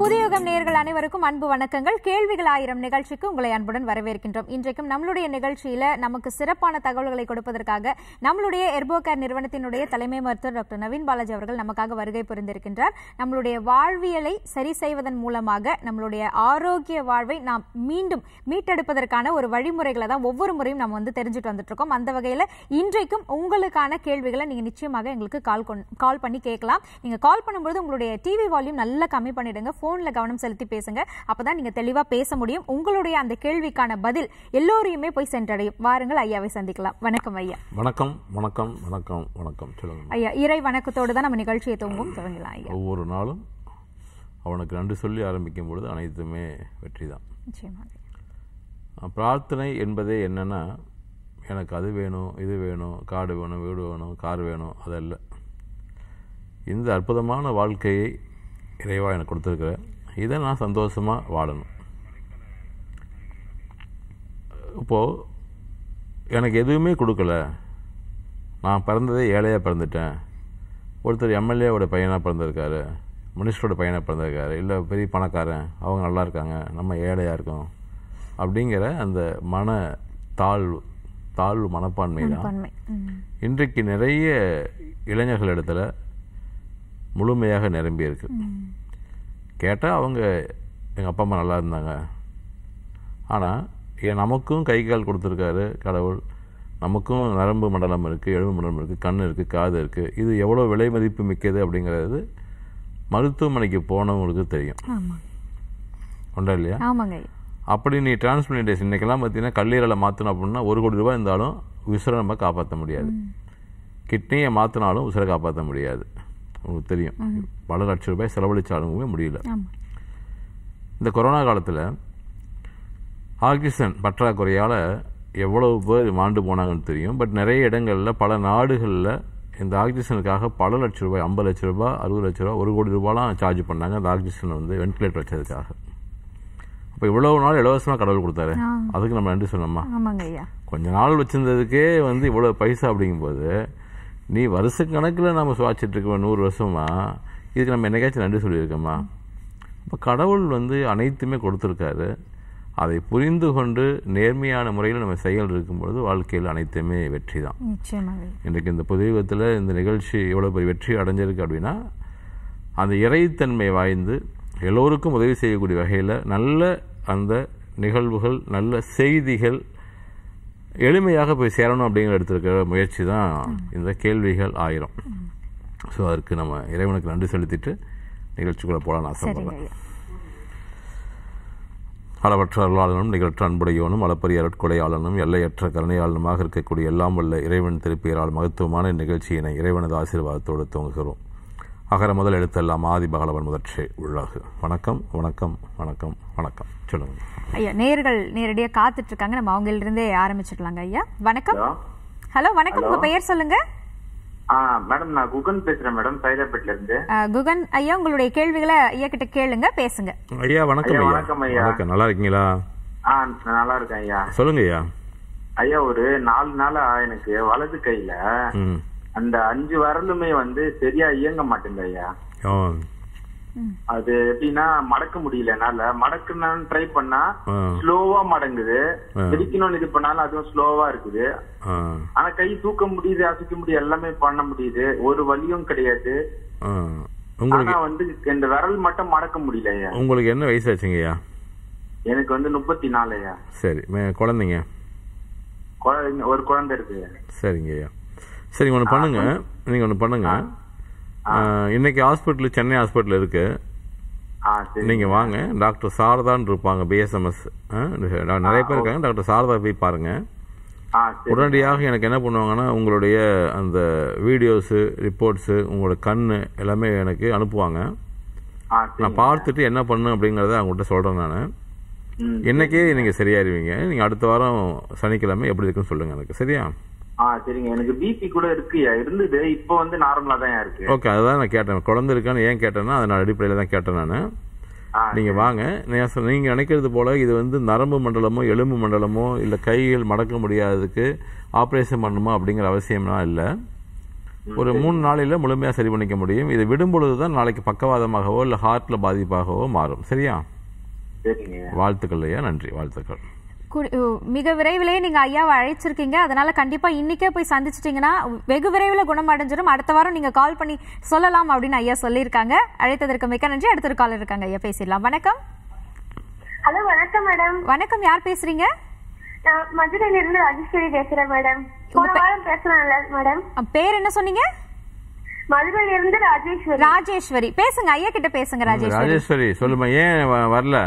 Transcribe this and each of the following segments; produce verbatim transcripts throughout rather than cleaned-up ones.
புதியுகம் நேயர்கள் அனைவருக்கும் அன்பு வணக்கங்கள். கேள்விகள் ஆயிரம் நிகழ்ச்சிக்கு உங்களை அன்புடன் வரவேற்கின்றோம். இன்றைக்கும் நம்மளுடைய நிகழ்ச்சியில நமக்கு சிறப்பான தகவல்களை கொடுப்பதற்காக நம்மளுடைய எர்போகேர் நிறுவனத்தினுடைய தலைமை மருத்துவர் டாக்டர் நவீன் பாலாஜி அவர்கள் நமக்காக வருகை புரிந்திருக்கின்றார். நம்மளுடைய வாழ்வியலை சரி செய்வதன் மூலமாக நம்மளுடைய ஆரோக்கிய வாழ்வை நாம் மீண்டும் மீட்டெடுப்பதற்கான ஒரு வழிமுறைகளை தான் ஒவ்வொரு முறையும் நம்ம வந்து தெரிஞ்சுட்டு வந்துட்டு இருக்கோம். அந்த வகையில் இன்றைக்கும் உங்களுக்கான கேள்விகளை நீங்க நிச்சயமாக எங்களுக்கு கால் கால் பண்ணி கேட்கலாம். நீங்க கால் பண்ணும்போது உங்களுடைய டிவி வால்யூம் நல்லா கம்மி பண்ணிடுங்க. போன்ல கவனம் செலுத்தி பேசுங்க. அப்பதான் நீங்க தெளிவா பேச முடியும். உங்களுடைய அந்த கேள்விக்கான பதில் எல்லோரையுமே போய் சென்றடையும். வாருங்கள் ஐயாவை சந்திக்கலாம். வணக்கம் ஐயா. வணக்கம் வணக்கம் வணக்கம் வணக்கம். சொல்லுங்க ஐயா. இறை வணக்கத்தோடு தான் நம்ம நிகழ்ச்சியை துவங்கும் துவங்கலாம் ஐயா. ஒவ்வொரு நாளும் அவனுக்கு நன்றி சொல்லி ஆரம்பிக்கும் பொழுது அனைத்துமே வெற்றி தான். நிச்சயமாக. பிரார்த்தனை என்பதே என்னன்னா, எனக்கு அது வேணும், இது வேணும், காடு வேணும், வீடு வேணும், கார் வேணும், அதல்ல. இந்த அற்புதமான வாழ்க்கையை இறைவா எனக்கு கொடுத்துருக்குற, இதை நான் சந்தோஷமாக வாழணும். இப்போது எனக்கு எதுவுமே கொடுக்கல, நான் பிறந்ததே ஏழையாக பிறந்துட்டேன். ஒருத்தர் எம்எல்ஏவோட பையனாக பிறந்திருக்காரு, மினிஸ்டரோட பையனாக பிறந்திருக்காரு, இல்லை பெரிய பணக்காரன், அவங்க நல்லா இருக்காங்க, நம்ம ஏழையாக இருக்கோம் அப்படிங்கிற அந்த மன தாழ்வு தாழ்வு மனப்பான்மை தான் இன்றைக்கு நிறைய இளைஞர்கள் இடத்துல முழுமையாக நிரம்பி இருக்கு. கேட்டால் அவங்க எங்கள் அப்பா அம்மா நல்லா இருந்தாங்க, ஆனால் ஏன் நமக்கும் கை கால் கொடுத்துருக்காரு கடவுள், நமக்கும் நரம்பு மண்டலம் இருக்குது, எலும்பு மண்டலம் இருக்குது, கண் இருக்குது, காது இருக்குது. இது எவ்வளோ விலை மதிப்பு மிக்கது அப்படிங்கிறது மருத்துவமனைக்கு போனவங்களுக்கு தெரியும். உண்டா இல்லையா? அப்படி நீ டிரான்ஸ்பிளான்டேஷன் இன்றைக்கெல்லாம் பார்த்தீங்கன்னா கல்லீரலை மாற்றணும் அப்படின்னா ஒரு கோடி ரூபாய் இருந்தாலும் உசுரை நம்ம காப்பாற்ற முடியாது. கிட்னியை மாற்றினாலும் உசுரை காப்பாற்ற முடியாது. உங்களுக்கு தெரியும், பல லட்சம் ரூபாய் செலவழிச்சாலுமே முடியல. இந்த கொரோனா காலத்தில் ஆக்சிஜன் பற்றாக்குறையால் எவ்வளவு பேர் மாண்டு போனாங்கன்னு தெரியும். பட் நிறைய இடங்களில் பல நாடுகளில் இந்த ஆக்சிஜனுக்காக பல லட்சம் ரூபாய், ஐம்பது லட்சம் ரூபாய், அறுபது லட்ச ரூபாய், ஒரு கோடி ரூபாயெலாம் சார்ஜ் பண்ணாங்க அந்த ஆக்சிஜன் வந்து வென்டிலேட்டர் வச்சதுக்காக. இப்போ இவ்வளவு நாள் இலவசமாக கடவுள் கொடுத்தாரு, அதுக்கு நம்ம நன்றி சொன்னோமா? கொஞ்ச நாள் வச்சிருந்ததுக்கே வந்து இவ்வளோ பைசா அப்படிங்கும்போது நீ வருஷ கணக்கில் நம்ம சுவாச்சிட்டு இருக்கோம் நூறு வருஷமா, இதுக்கு நம்ம என்னைக்காச்சும் நன்றி சொல்லியிருக்கோமா? இப்போ கடவுள் வந்து அனைத்துமே கொடுத்துருக்காரு. அதை புரிந்து கொண்டு நேர்மையான முறையில் நம்ம செயல் இருக்கும்பொழுது வாழ்க்கையில் அனைத்துமே வெற்றி தான். இன்றைக்கு இந்த புதியத்தில் இந்த நிகழ்ச்சி எவ்வளோ பெரிய வெற்றி அடைஞ்சிருக்கு அப்படின்னா, அந்த இறைத்தன்மை வாய்ந்து எல்லோருக்கும் உதவி செய்யக்கூடிய வகையில் நல்ல அந்த நிகழ்வுகள், நல்ல செய்திகள் எளிமையாக போய் சேரணும் அப்படிங்கிற எடுத்திருக்கிற முயற்சி தான் இந்த கேள்விகள் ஆயிரம். ஸோ அதற்கு நம்ம இறைவனுக்கு நன்றி செலுத்திட்டு நிகழ்ச்சிக்குள்ளே போகலான்னு ஆசைப்படுறேன். அளவற்ற அருளாளனும் நிகழ்ற்ற அன்புடையோனும் அளப்பரிய அருட்கொடையாளனும் எல்லையற்ற கருணையாளனுமாக இருக்கக்கூடிய எல்லாம் வல்ல இறைவன் திருப்பெயரால் மகத்துவமான நிகழ்ச்சியினை இறைவனது ஆசீர்வாதத்தோடு துவங்குகிறோம். அகர முதல் எழுத்தெல்லாம் ஆதி பகலவன் முதற்றை உள்ளாகு. வணக்கம் வணக்கம் வணக்கம் வணக்கம். சொல்லுங்க ஐயா. நேயர்கள் நேரடியாக காத்துட்டு இருக்காங்க, நம்ம அவங்கள இருந்தே ஆரம்பிச்சிடலாங்க ஐயா. வணக்கம். ஹலோ வணக்கம், உங்க பெயர் சொல்லுங்க. மேடம் நான் குகன் பேசுறேன் மேடம், சைதாப்பேட்ல இருந்து. குகன் ஐயா, உங்களுடைய கேள்விகளை ஐயா கிட்ட கேளுங்க, பேசுங்க. ஐயா வணக்கம். வணக்கம் ஐயா. நல்லா இருக்கீங்களா? நல்லா இருக்கேன் ஐயா. சொல்லுங்க ஐயா. ஐயா ஒரு நாலு நாளா எனக்கு வலது கையில அந்த அஞ்சு வரலுமே வந்து சரியா இயங்க மாட்டேங்க ஐயா. அது எப்படின்னா மடக்க முடியல, என்னால மடக்கணும்னு ட்ரை பண்ணா ஸ்லோவா மடங்குது, பிடிக்கணும்னு இது பண்ணாலும் அதுவும் ஸ்லோவா இருக்குது. ஆனா கை தூக்க முடியுது, அசைக்க முடியுது, எல்லாமே பண்ண முடியுது, ஒரு வலியும் கிடையாது. ஆனா வந்து இந்த விரல் மட்டும் மடக்க முடியல ஐயா. உங்களுக்கு என்ன வயசு ஆச்சுங்கய்யா? எனக்கு வந்து முப்பத்தி நாலு ஐயா. சரி, குழந்தைங்க? ஒரு குழந்தை இருக்கு. சரிங்க ஐயா. சரி, ஒன்று பண்ணுங்க, நீங்க ஒன்று பண்ணுங்க. இன்னைக்கு ஹாஸ்பிட்டல், சென்னை ஹாஸ்பிட்டல் இருக்கு, நீங்க வாங்க. டாக்டர் சாரதான் இருப்பாங்க, பிஎஸ்எம்எஸ் நிறைய பேர் இருக்காங்க. டாக்டர் சாரதா போய் பாருங்க. உடனடியாக எனக்கு என்ன பண்ணுவாங்கன்னா உங்களுடைய அந்த வீடியோஸு, ரிப்போர்ட்ஸு, உங்களோட கண்ணு எல்லாமே எனக்கு அனுப்புவாங்க. நான் பார்த்துட்டு என்ன பண்ணு அப்படிங்கிறத அவங்கள்ட்ட சொல்றேன். நான் இன்னைக்கே நீங்க சரியாயிருவீங்க. நீங்க அடுத்த வாரம் சனிக்கிழமை எப்படி இருக்குன்னு சொல்லுங்க எனக்கு. சரியா? சரிங்க. எனக்கு பிபி கூட இருக்கு இருந்தது, இப்போ வந்து நார்மலா தான் இருக்கு. ஓகே, அதான் நான் கேட்டேன். குழந்தை இருக்கான்னு ஏன் கேட்டேன்னா அதனால அடிப்படையில தான் கேட்டேன் நான். நீங்க வாங்க. நீங்க நினைக்கிறது போல இது வந்து நரம்பு மண்டலமோ எலும்பு மண்டலமோ இல்ல கைகள் மடக்க முடியாததுக்கு ஆபரேஷன் பண்ணணுமா அப்படிங்கிற அவசியம்லாம் இல்லை. ஒரு மூணு நாளையில முழுமையா சரி பண்ணிக்க முடியும். இதை விடும் பொழுதுதான் நாளைக்கு பக்கவாதமாகவோ இல்ல ஹார்ட்ல பாதிப்பாகவோ மாறும். சரியா? வாழ்த்துக்கள் ஐயா. நன்றி. வாழ்த்துக்கள். மிக விரைவிலேயே நீங்க ஐயாவை அழைச்சிருக்கீங்க. அதனால கண்டிப்பா இன்னைக்கே போய் சந்திச்சிட்டீங்கன்னா வெகு விரைவில் குணமடைஞ்சிடும். அடுத்த வாரம் நீங்க கால் பண்ணி சொல்லலாம் அப்படின்னு ஐயா சொல்லியிருக்காங்க. அழைத்ததற்கு மிக்க நன்றி. அடுத்த ஒரு கால் இருக்காங்க ஐயா, பேசிடலாம். வணக்கம். ஹலோ, வணக்கம் மேடம். வணக்கம், யார் பேசுறீங்க? மதுரையில இருந்து ராஜேஸ்வரி பேசுறேன் மேடம். போன வாரம் பேசலாம்ல மேடம்? பேர் என்ன சொன்னீங்க? மதுரையில இருந்து ராஜேஸ்வரி. ராஜேஸ்வரி, பேசுங்க ஐயா கிட்ட பேசுங்க. ராஜேஸ்வரி ராஜேஸ்வரி சொல்லுமா, ஏன் வரல?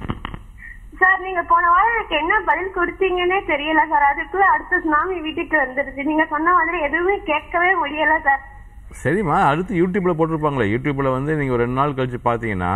சார், நீங்க போன வாரம் எனக்கு என்ன பதில் கொடுத்தீங்கன்னே தெரியல சார். அதுக்குள்ள அடுத்த சுனாமி வீட்டுக்கு வந்துருச்சு. நீங்க சொன்ன மாதிரி எதுவுமே கேட்கவே முடியல சார். சரிம்மா, அடுத்து யூடியூப்ல போட்டிருப்பாங்களே. யூடியூப்ல வந்து நீங்க ஒரு ரெண்டு நாள் கழிச்சு பாத்தீங்கன்னா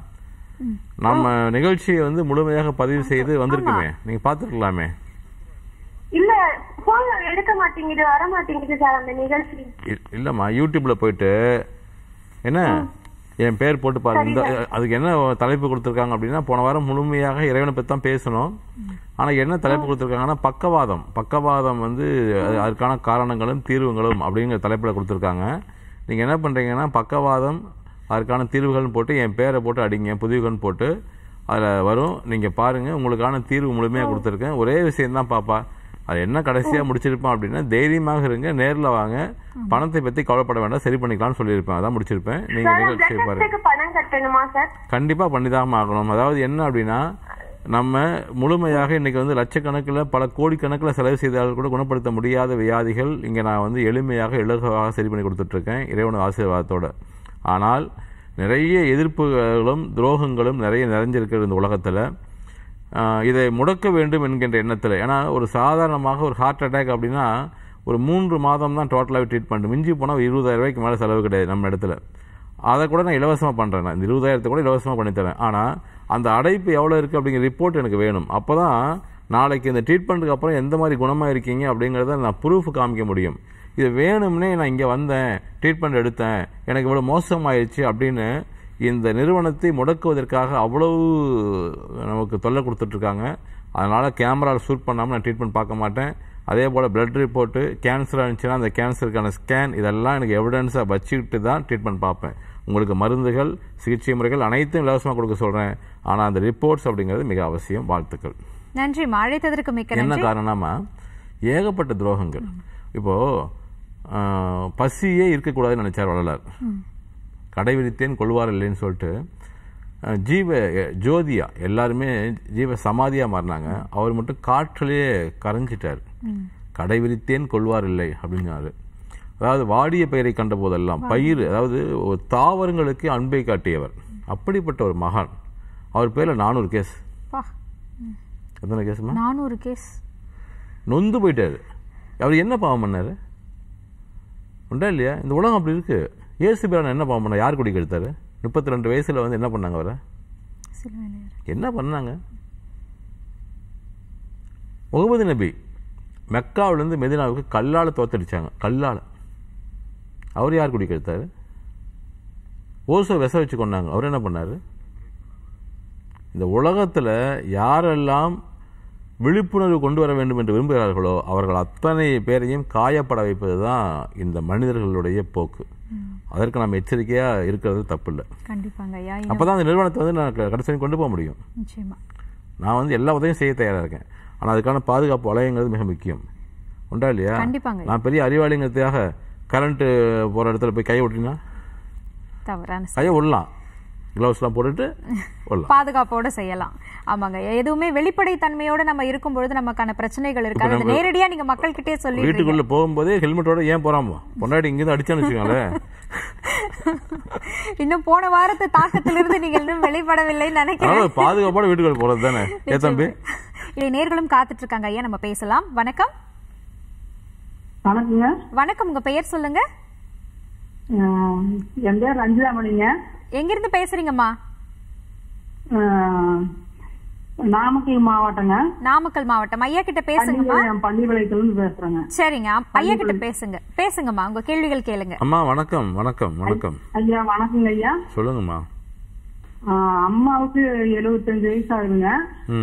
நம்ம நிகழ்ச்சியை வந்து முழுமையாக பதிவு செய்து வந்திருக்குமே, நீங்க பாத்துருக்கலாமே. இல்ல, போன் எடுக்க மாட்டேங்குது, வர மாட்டேங்குது சார் அந்த நிகழ்ச்சி. இல்லம்மா, யூடியூப்ல போயிட்டு என்ன என் பேர் போட்டு பாருங்க. அதுக்கு என்ன தலைப்பு கொடுத்துருக்காங்க அப்படின்னா, போன வாரம் முழுமையாக இறைவனை பற்றி தான் பேசணும். ஆனால் என்ன தலைப்பு கொடுத்துருக்காங்கன்னா பக்கவாதம். பக்கவாதம் வந்து அதுக்கான காரணங்களும் தீர்வுகளும் அப்படிங்கிற தலைப்பில் கொடுத்துருக்காங்க. நீங்கள் என்ன பண்ணுறீங்கன்னா பக்கவாதம் அதற்கான தீர்வுகள்னு போட்டு என் பேரை போட்டு அடிங்க, புதிவுகள்னு போட்டு அதில் வரும். நீங்கள் பாருங்கள், உங்களுக்கான தீர்வு முழுமையாக கொடுத்துருக்கேன். ஒரே விஷயம்தான் பாப்பா, அது என்ன கடைசியா முடிச்சிருப்பேன் அப்படின்னா, தைரியமாக இருங்க, நேர்ல வாங்க, பணத்தை பத்தி கவலைப்பட வேண்டாம், சரி பண்ணிக்கலாம்னு சொல்லியிருப்பேன். அதான் முடிச்சிருப்பேன். நீங்க நிகழ்ச்சி பாருங்க. கண்டிப்பா பண்ணிதான் ஆகணும். அதாவது என்ன அப்படின்னா, நம்ம முழுமையாக இன்னைக்கு வந்து லட்சக்கணக்கில் பல கோடிக்கணக்கில் செலவு செய்தால் கூட குணப்படுத்த முடியாத வியாதிகள் இங்கே நான் வந்து எளிமையாக இலகுவாக சரி பண்ணி கொடுத்துட்டு இருக்கேன் இறைவன் ஆசீர்வாதத்தோட. ஆனால் நிறைய எதிர்ப்புகளும் துரோகங்களும் நிறைய நிறைஞ்சிருக்கிறது இந்த உலகத்துல. இதை முடக்க வேண்டும் என்கின்ற எண்ணத்தில். ஏன்னா ஒரு சாதாரணமாக ஒரு ஹார்ட் அட்டாக் அப்படின்னா ஒரு மூன்று மாதம் தான் டோட்டலாகவே ட்ரீட்மெண்ட். மிஞ்சி போனால் இருபதாயிரம் ரூபாய்க்கு மேலே செலவு கிடையாது நம்ம இடத்துல. அதை கூட நான் இலவசமாக பண்ணுறேன். இந்த இருபதாயிரத்தை கூட இலவசமாக பண்ணித்தரேன். ஆனால் அந்த அடைப்பு எவ்வளோ இருக்குது அப்படிங்கிற ரிப்போர்ட் எனக்கு வேணும். அப்போ தான் நாளைக்கு இந்த ட்ரீட்மெண்ட்டுக்கு அப்புறம் எந்த மாதிரி குணமாக இருக்கீங்க அப்படிங்கிறத நான் ப்ரூஃப் காமிக்க முடியும். இது வேணும்னே நான் இங்கே வந்தேன், ட்ரீட்மெண்ட் எடுத்தேன், எனக்கு இவ்வளோ மோசமாயிடுச்சு அப்படின்னு இந்த நிறுவனத்தை முடக்குவதற்காக அவ்வளவு நமக்கு தொல்லை கொடுத்துட்ருக்காங்க. அதனால் கேமராவில் ஷூட் பண்ணாமல் நான் ட்ரீட்மெண்ட் பார்க்க மாட்டேன். அதே போல் பிளட் ரிப்போர்ட்டு, கேன்சர் இருந்துச்சுன்னா அந்த கேன்சருக்கான ஸ்கேன், இதெல்லாம் எனக்கு எவிடன்ஸாக வச்சுக்கிட்டு தான் ட்ரீட்மெண்ட் பார்ப்பேன். உங்களுக்கு மருந்துகள், சிகிச்சை முறைகள் அனைத்தும் இலவசமாக கொடுக்க சொல்கிறேன். ஆனால் அந்த ரிப்போர்ட்ஸ் அப்படிங்கிறது மிக அவசியம். வாழ்த்துக்கள். நன்றி. அழைத்ததற்கு மிக்க என்ன காரணமா, ஏகப்பட்ட துரோகங்கள். இப்போது பசியே இருக்கக்கூடாதுன்னு நினைச்சார் வள்ளலார். கடை விரித்தேன் கொள்வார் இல்லைன்னு சொல்லிட்டு ஜீவ ஜோதியா எல்லாருமே ஜீவ சமாதியா மாறினாங்க. அவர் மட்டும் காற்றிலேயே கரைஞ்சிட்டார். கடை விரித்தேன் கொள்வார் இல்லை அப்படின்னாரு. அதாவது வாடிய பயிரை கண்ட போதெல்லாம் பயிர், அதாவது ஒரு தாவரங்களுக்கு அன்பை காட்டியவர். அப்படிப்பட்ட ஒரு மகான். அவர் பேர்ல நானூறு கேஸ். எத்தனை கேஸ்மா? நானூறு கேஸ். நொந்து போயிட்டாரு. அவர் என்ன பாவம் பண்ணாரு உண்டா இல்லையா? இந்த உலகம் அப்படி இருக்கு. இயேசு பிரான் என்ன பாவம் பண்ண, யார் குடி கெடுத்தாரு? முப்பத்தி ரெண்டு வயசுல வந்து என்ன பண்ணாங்க? அவரை என்ன பண்ணாங்க? முகமது நபி மெக்காவிலிருந்து மெதினாவுக்கு கல்லால தோத்தடிச்சாங்க. கல்லால. அவர் யார் குடி கெடுத்தாரு? ஓசோ விச வச்சு கொண்டாங்க. அவர் என்ன பண்ணாரு? இந்த உலகத்துல யாரெல்லாம் விழிப்புணர்வு கொண்டு வர வேண்டும் என்று விரும்புகிறார்களோ அவர்கள் அத்தனை பேரையும் காயப்பட வைப்பது தான் இந்த மனிதர்களுடைய போக்கு. அதற்கு நம்ம எச்சரிக்கையா இருக்கிறது தப்பு இல்லை. அப்பதான் அந்த நிறுவனத்தை வந்து நான் கடைசி கொண்டு போக முடியும். நான் வந்து எல்லா உதவியும் செய்ய தயாரா இருக்கேன். ஆனா அதுக்கான பாதுகாப்பு வளையங்கிறது மிக முக்கியம். உண்டா இல்லையா? நான் பெரிய அறிவாளிங்கிறதுக்காக கரண்ட் போற இடத்துல போய் கையை விட்டீங்கன்னா கையை விடலாம், கிளவுஸ் எல்லாம் போட்டுட்டு பாதுகாப்போட செய்யலாம். ஆமாங்க, எதுவுமே வெளிப்படை தன்மையோட நம்ம இருக்கும்பொழுது நமக்கான பிரச்சனைகள் இருக்காது. நேரடியா நீங்க மக்கள் கிட்டே சொல்லி வீட்டுக்குள்ள போகும்போதே ஹெல்மெட்டோட ஏன் போறாமோ, பொண்டாடி இங்கிருந்து அடிச்சான்னு வச்சுக்கோங்களேன். இன்னும் போன வாரத்து தாக்கத்திலிருந்து நீங்க இன்னும் வெளிப்படவில்லை நினைக்கிறேன். பாதுகாப்போட வீட்டுக்குள்ள போறது தானே ஏ தம்பி. இல்லை, நேர்களும் காத்துட்டு இருக்காங்க. ஐயா, நம்ம பேசலாம். வணக்கம். வணக்கங்க. வணக்கம், உங்க பெயர் சொல்லுங்க. என் பேர் ரஞ்சிதாமணிங்க. எங்கிருந்து பேசுறீங்கம்மா? நாமக்கல் மாவட்டங்க. நாமக்கல் மாவட்டம். ஐயா கிட்ட பேசுங்கம்மா. பள்ளிப்பாளையத்திலிருந்து பேசுறேங்க. சரிங்க, ஐயா கிட்ட பேசுங்க. பேசுங்கம்மா, உங்க கேள்விகள் கேளுங்க. அம்மா வணக்கம். வணக்கம் வணக்கம் ஐயா. வணக்கங்க ஐயா. சொல்லுங்கம்மா. அம்மாவுக்கு எழுபத்தஞ்சு வயசு ஆகுதுங்க.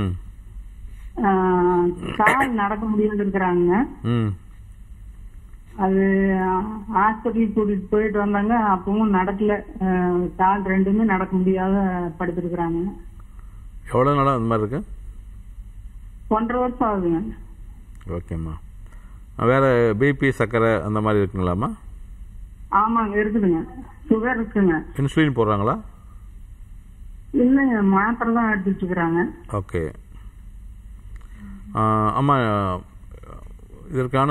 கால் நடக்க முடியாது இருக்கிறாங்க. அது ஹாஸ்பிட்டலுக்கு கூட்டிட்டு போயிட்டு வந்தாங்க, அப்பவும் நடக்கல. அஹ், கால் ரெண்டுமே நடக்க முடியாத படுத்துருக்குறாங்க. எவ்வளோ நாளாக அந்த மாதிரி இருக்கு? ஒன்றரை வருஷம் ஆகுதுங்க. ஓகேம்மா. வேறு பிபி சர்க்கரை அந்த மாதிரி இருக்குங்களாம்மா? ஆமாங்க, இருக்குதுங்க. சுகர் இருக்குங்க. இன்சுலின் போடுறாங்களா? இல்லைங்க, மாத்திரை தான் எடுத்துட்டு இருக்கிறாங்க. ஓகே. அம்மா, இதற்கான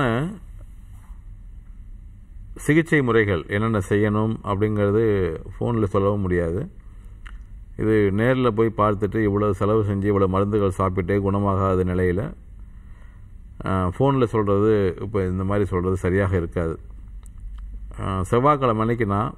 சிகிச்சை முறைகள் என்னென்ன செய்யணும் அப்படிங்கிறது ஃபோனில் சொல்லவும் முடியாது. இது நேரில் போய் பார்த்துட்டு இவ்வளோ செலவு செஞ்சு இவ்வளோ மருந்துகள் சாப்பிட்டு குணமாகாத நிலையில் ஃபோனில் சொல்கிறது, இப்போ இந்த மாதிரி சொல்கிறது சரியாக இருக்காது. செவ்வாய்க்கிழமை அன்னைக்கு நான்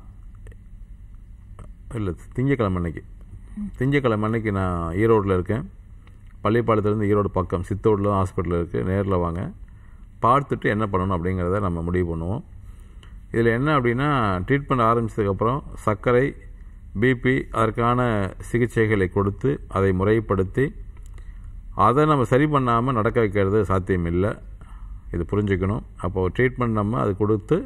இல்லை திங்கக்கிழமை அன்னைக்கு திங்கக்கிழமை அன்னைக்கு நான் ஈரோட்டில் இருக்கேன். பள்ளிப்பாளையத்துலேருந்து ஈரோடு பக்கம் சித்தோடில் தான் ஹாஸ்பிட்டல் இருக்குது. நேரில் வாங்க, பார்த்துட்டு என்ன பண்ணணும் அப்படிங்கிறத நம்ம முடிவு பண்ணுவோம். இதில் என்ன அப்படின்னா, ட்ரீட்மெண்ட் ஆரம்பித்ததுக்கப்புறம் சர்க்கரை, பிபி அதற்கான சிகிச்சைகளை கொடுத்து அதை முறைப்படுத்தி அதை நம்ம சரி பண்ணாமல் நடக்க வைக்கிறது சாத்தியம் இல்லை. இது புரிஞ்சுக்கணும். அப்போது ட்ரீட்மெண்ட் நம்ம அது கொடுத்து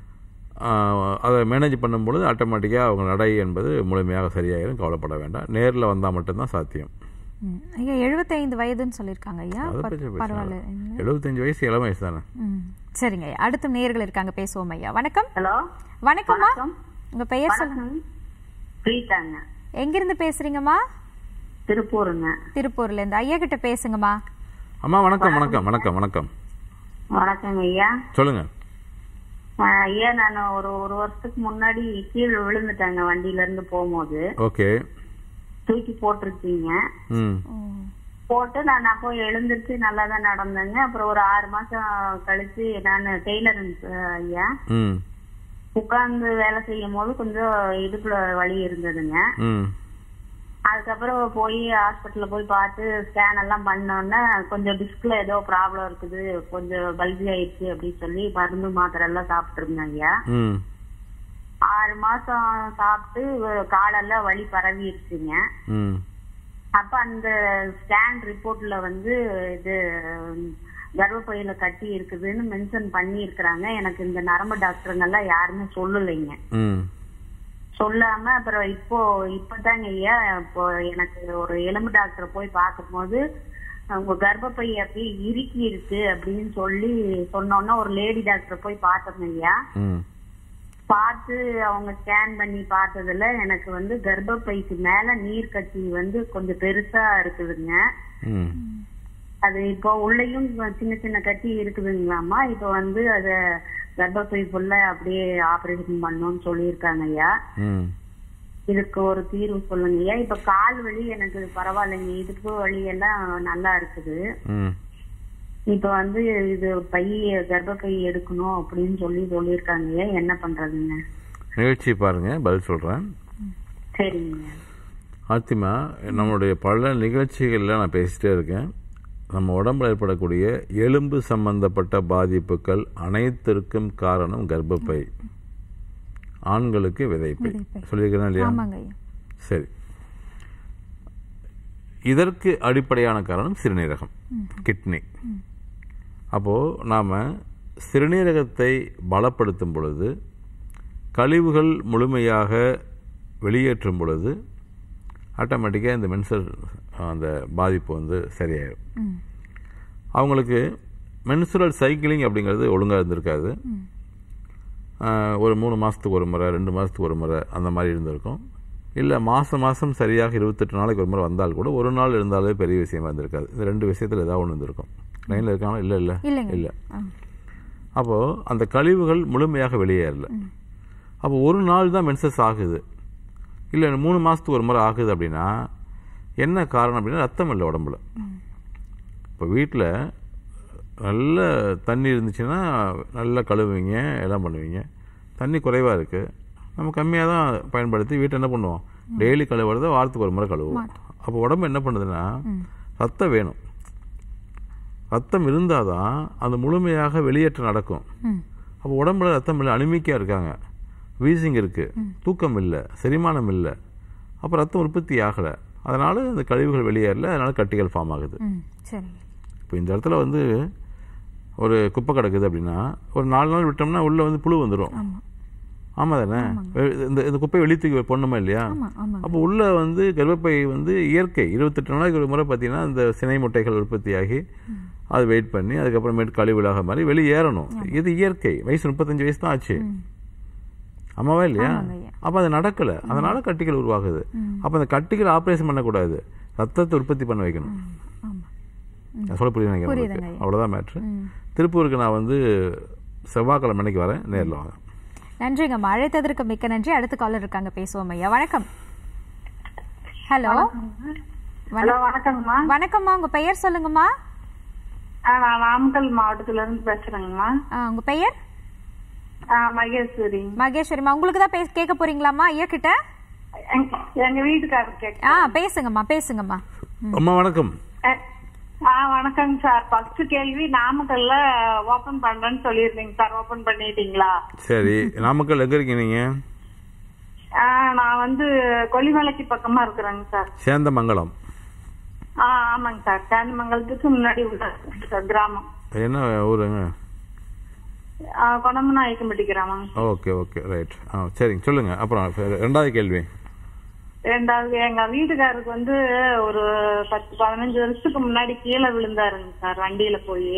அதை மேனேஜ் பண்ணும்பொழுது ஆட்டோமேட்டிக்காக அவங்க நடை என்பது முழுமையாக சரியாயிரும். கவலைப்பட வேண்டாம். நேரில் வந்தால் மட்டும்தான் சாத்தியம். ஐயா எழுபத்தைந்து வயதுன்னு சொல்லியிருக்காங்க ஐயா. பரவாயில்ல, எழுபத்தஞ்சு வயசு இளம் வயசு தானே. சரிங்க ஐயா. அடுத்த நேயர்கள் இருக்காங்க, பேசுவோம் ஐயா. வணக்கம். ஹலோ, வணக்கம்மா. உங்க பெயர் சொல்லுங்க. பிரீதாங்க. எங்கிருந்து பேசுறீங்கம்மா? திருப்பூருங்க. திருப்பூர்ல இருந்து. ஐயா கிட்ட பேசுங்கம்மா. அம்மா வணக்கம். வணக்கம் வணக்கம் வணக்கம் வணக்கங்க ஐயா. சொல்லுங்க ஐயா. நான் ஒரு ஒரு வருஷத்துக்கு முன்னாடி கீழே விழுந்துட்டாங்க வண்டியில இருந்து போகும்போது. ஓகே. தூக்கி போட்டிருக்கீங்க. போட்டு நான் அப்போ எழுந்திருச்சு நல்லா தான் நடந்தேங்க. அப்புறம் ஒரு ஆறு மாசம் கழிச்சு நான் டெய்லர் ஐயா, உட்கார்ந்து வேலை செய்யும் போது கொஞ்சம் இடுப்புல வலி இருந்ததுங்க. அதுக்கப்புறம் போய் ஹாஸ்பிட்டல்ல போய் பார்த்து ஸ்கேன் எல்லாம் பண்ணோன்னா கொஞ்சம் டிஸ்க்ல ஏதோ ப்ராப்ளம் இருக்குது, கொஞ்சம் பல்ஜி ஆயிடுச்சு அப்படின்னு சொல்லி மருந்து மாத்திரை எல்லாம் சாப்பிட்டு இருந்தேன் ஐயா. ஆறு மாசம் சாப்பிட்டு காலெல்லாம் வலி பரவிடுச்சுங்க. அப்ப அந்த ஸ்கேன் ரிப்போர்ட்ல வந்து இது கர்ப்பப்பையில கட்டி இருக்குதுன்னு மென்ஷன் பண்ணி இருக்கிறாங்க. எனக்கு இந்த நரம்பு டாக்டருங்க எல்லாம் யாருமே சொல்லலைங்க. சொல்லாம அப்புறம் இப்போ இப்பதாங்க ஐயா, இப்போ எனக்கு ஒரு எலும்பு டாக்டர் போய் பார்க்கும் போது உங்க கர்ப்பப்பை அப்படியே இறுக்கி இருக்கு அப்படின்னு சொல்லி சொன்னோன்னா ஒரு லேடி டாக்டர் போய் பார்த்தோங்க ஐயா. பார்த்து அவங்க ஸ்கேன் பண்ணி பார்த்ததுல எனக்கு வந்து கர்ப்பப்பைக்கு மேல நீர் கட்டி வந்து கொஞ்சம் பெருசா இருக்குதுங்க. அது இப்போ உள்ளேயும் சின்ன சின்ன கட்டி இருக்குதுங்களாமா. இப்போ வந்து அத கர்ப்பப்பை ஃபுல்லா அப்படியே ஆபரேஷன் பண்ணணும்னு சொல்லியிருக்காங்க ஐயா. இதுக்கு ஒரு தீர்வு சொல்லுங்க ஐயா. இப்ப கால் வலி எனக்கு பரவாயில்லைங்க, இடுப்பு வலி எல்லாம் நல்லா இருக்குது. இப்ப வந்து இது பை கர்ப்பப்பை எடுக்கணும் அப்படின்னு சொல்லி சொல்லியிருக்காங்க ஐயா. என்ன பண்றதுங்க? நிகழ்ச்சி பாருங்க, பதில் சொல்றேன். சரிங்க ஆத்திமா. நம்மளுடைய பல நிகழ்ச்சிகள்ல நான் பேசிட்டே இருக்கேன். நம்ம உடம்புல ஏற்படக்கூடிய எலும்பு சம்பந்தப்பட்ட பாதிப்புகள் அனைத்திற்கும் காரணம் கர்ப்பப்பை, ஆண்களுக்கு விதைப்பை. சொல்லியிருக்கிறேன் இல்லையா? சரி. இதற்கு அடிப்படையான காரணம் சிறுநீரகம், கிட்னி. அப்போது நாம் சிறுநீரகத்தை பலப்படுத்தும் பொழுது, கழிவுகள் முழுமையாக வெளியேற்றும் பொழுது ஆட்டோமேட்டிக்காக இந்த மென்சல் அந்த பாதிப்பு வந்து சரியாயிடும். அவங்களுக்கு மென்சுரல் சைக்கிளிங் அப்படிங்கிறது ஒழுங்காக இருந்திருக்காது. ஒரு மூணு மாதத்துக்கு ஒரு முறை, ரெண்டு மாதத்துக்கு ஒரு முறை அந்த மாதிரி இருந்திருக்கும். இல்லை மாதம் மாதம் சரியாக இருபத்தெட்டு நாளைக்கு ஒரு முறை வந்தால் கூட ஒரு நாள் இருந்தாலே பெரிய விஷயமா இருந்திருக்காது. இந்த ரெண்டு விஷயத்தில் ஏதாவது ஒன்று இருந்திருக்கும். லைனில் இருக்காங்களா? இல்லை இல்லை இல்லை. அப்போது அந்த கழிவுகள் முழுமையாக வெளியேறல. அப்போ ஒரு நாள் தான் மென்சஸ் ஆகுது, இல்லை மூணு மாதத்துக்கு ஒரு முறை ஆகுது அப்படின்னா என்ன காரணம் அப்படின்னா ரத்தம் இல்லை உடம்புல. இப்போ வீட்டில் நல்ல தண்ணி இருந்துச்சுன்னா நல்லா கழுவுவீங்க, எல்லாம் பண்ணுவீங்க. தண்ணி குறைவாக இருக்குது, நம்ம கம்மியாக தான் பயன்படுத்தி வீட்டை என்ன பண்ணுவோம், டெய்லி கழுவுறத வாரத்துக்கு ஒரு முறை கழுவுவோம். அப்போ உடம்பு என்ன பண்ணுதுன்னா ரத்தம் வேணும். ரத்தம் இருந்தால் தான் அந்த முழுமையாக வெளியேற்றம் நடக்கும். அப்போ உடம்புல ரத்தம் இல்லை, அனிமிக்காக இருக்காங்க, வீசிங் இருக்குது, தூக்கம் இல்லை, செரிமானம் இல்லை, அப்போ ரத்தம் உற்பத்தி ஆகலை. அதனால் அந்த கழிவுகள் வெளியேறல, அதனால் கட்டிகள் ஃபார்ம் ஆகுது. இப்போ இந்த இடத்துல வந்து ஒரு குப்பை கிடக்குது அப்படின்னா ஒரு நாலு நாள் விட்டோம்னா உள்ளே வந்து புழு வந்துடும். ஆமாம் தானே? இந்த இந்த குப்பையை வெளியே தூக்கி போடணுமா இல்லையா? அப்போ உள்ளே வந்து கர்ப்பப்பை வந்து இயற்கை இருபத்தெட்டு நாளைக்கு ஒரு முறை பார்த்தீங்கன்னா இந்த சினை முட்டைகள் உற்பத்தியாகி அது வெயிட் பண்ணி அதுக்கப்புறமேட்டு கழிவுலாக மாதிரி வெளியே ஏறணும். இது இயற்கை. வயசு முப்பத்தஞ்சு வயசு தான் ஆச்சு. ஆமாவா இல்லையா? அப்போ அது நடக்கலை, அதனால கட்டிகள் உருவாகுது. அப்போ அந்த கட்டிகள் ஆப்ரேஷன் பண்ணக்கூடாது, ரத்தத்தை உற்பத்தி பண்ண வைக்கணும். சொல்ல புரியுது நினைக்கிறேன். அவ்வளோதான் மேட்ரு. திருப்பூருக்கு நான் வந்து செவ்வாய்க்கிழமை அன்னைக்கு வரேன், நேரில் வாங்க. நன்றிங்கம்மா, அழைத்ததற்கு மிக்க நன்றி. அடுத்த காலர் இருக்காங்க, பேசுவோம் ஐயா. வணக்கம். ஹலோ வணக்கங்கம்மா. வணக்கம்மா, உங்க பெயர் சொல்லுங்கம்மா. நான் நாமக்கல் மாவட்டத்துல இருந்து பேசுறேங்கம்மா. உங்க பெயர்? மகேஸ்வரி. மகேஸ்வரிமா, உங்களுக்கு தான் கேட்க போறீங்களாம்மா ஐயா கிட்ட? எங்க வீட்டுக்காரர் கேட்க. ஆ பேசுங்கம்மா பேசுங்கம்மா. அம்மா வணக்கம். வணக்கங்க சார். ஃபர்ஸ்ட் கேள்வி, நாமக்கல்ல ஓபன் பண்றேன்னு சொல்லிருந்தீங்க சார், ஓபன் பண்ணிட்டீங்களா? சரி, நாமக்கல் எங்க இருக்கீங்க நீங்க? நான் வந்து கொல்லிமலைக்கு பக்கமா இருக்கிறேங்க சார். சேந்தமங்கலம். ஆமாங்க சார், சேந்தமங்கலத்துக்கு முன்னாடி உள்ள கிராமம். என்ன ஊருங்க? கொடமநாயக்கம்பட்டி கிராமம். Okay okay right. ஆ சரிங்க, சொல்லுங்க. அப்புறம் ரெண்டாவது கேள்வி. ரெண்டாவது, எங்க வீட்டுக்காரருக்கு வந்து ஒரு பத்து பதினஞ்சு வருஷத்துக்கு முன்னாடி கீழே விழுந்தாருங்க சார், வண்டியில போய்.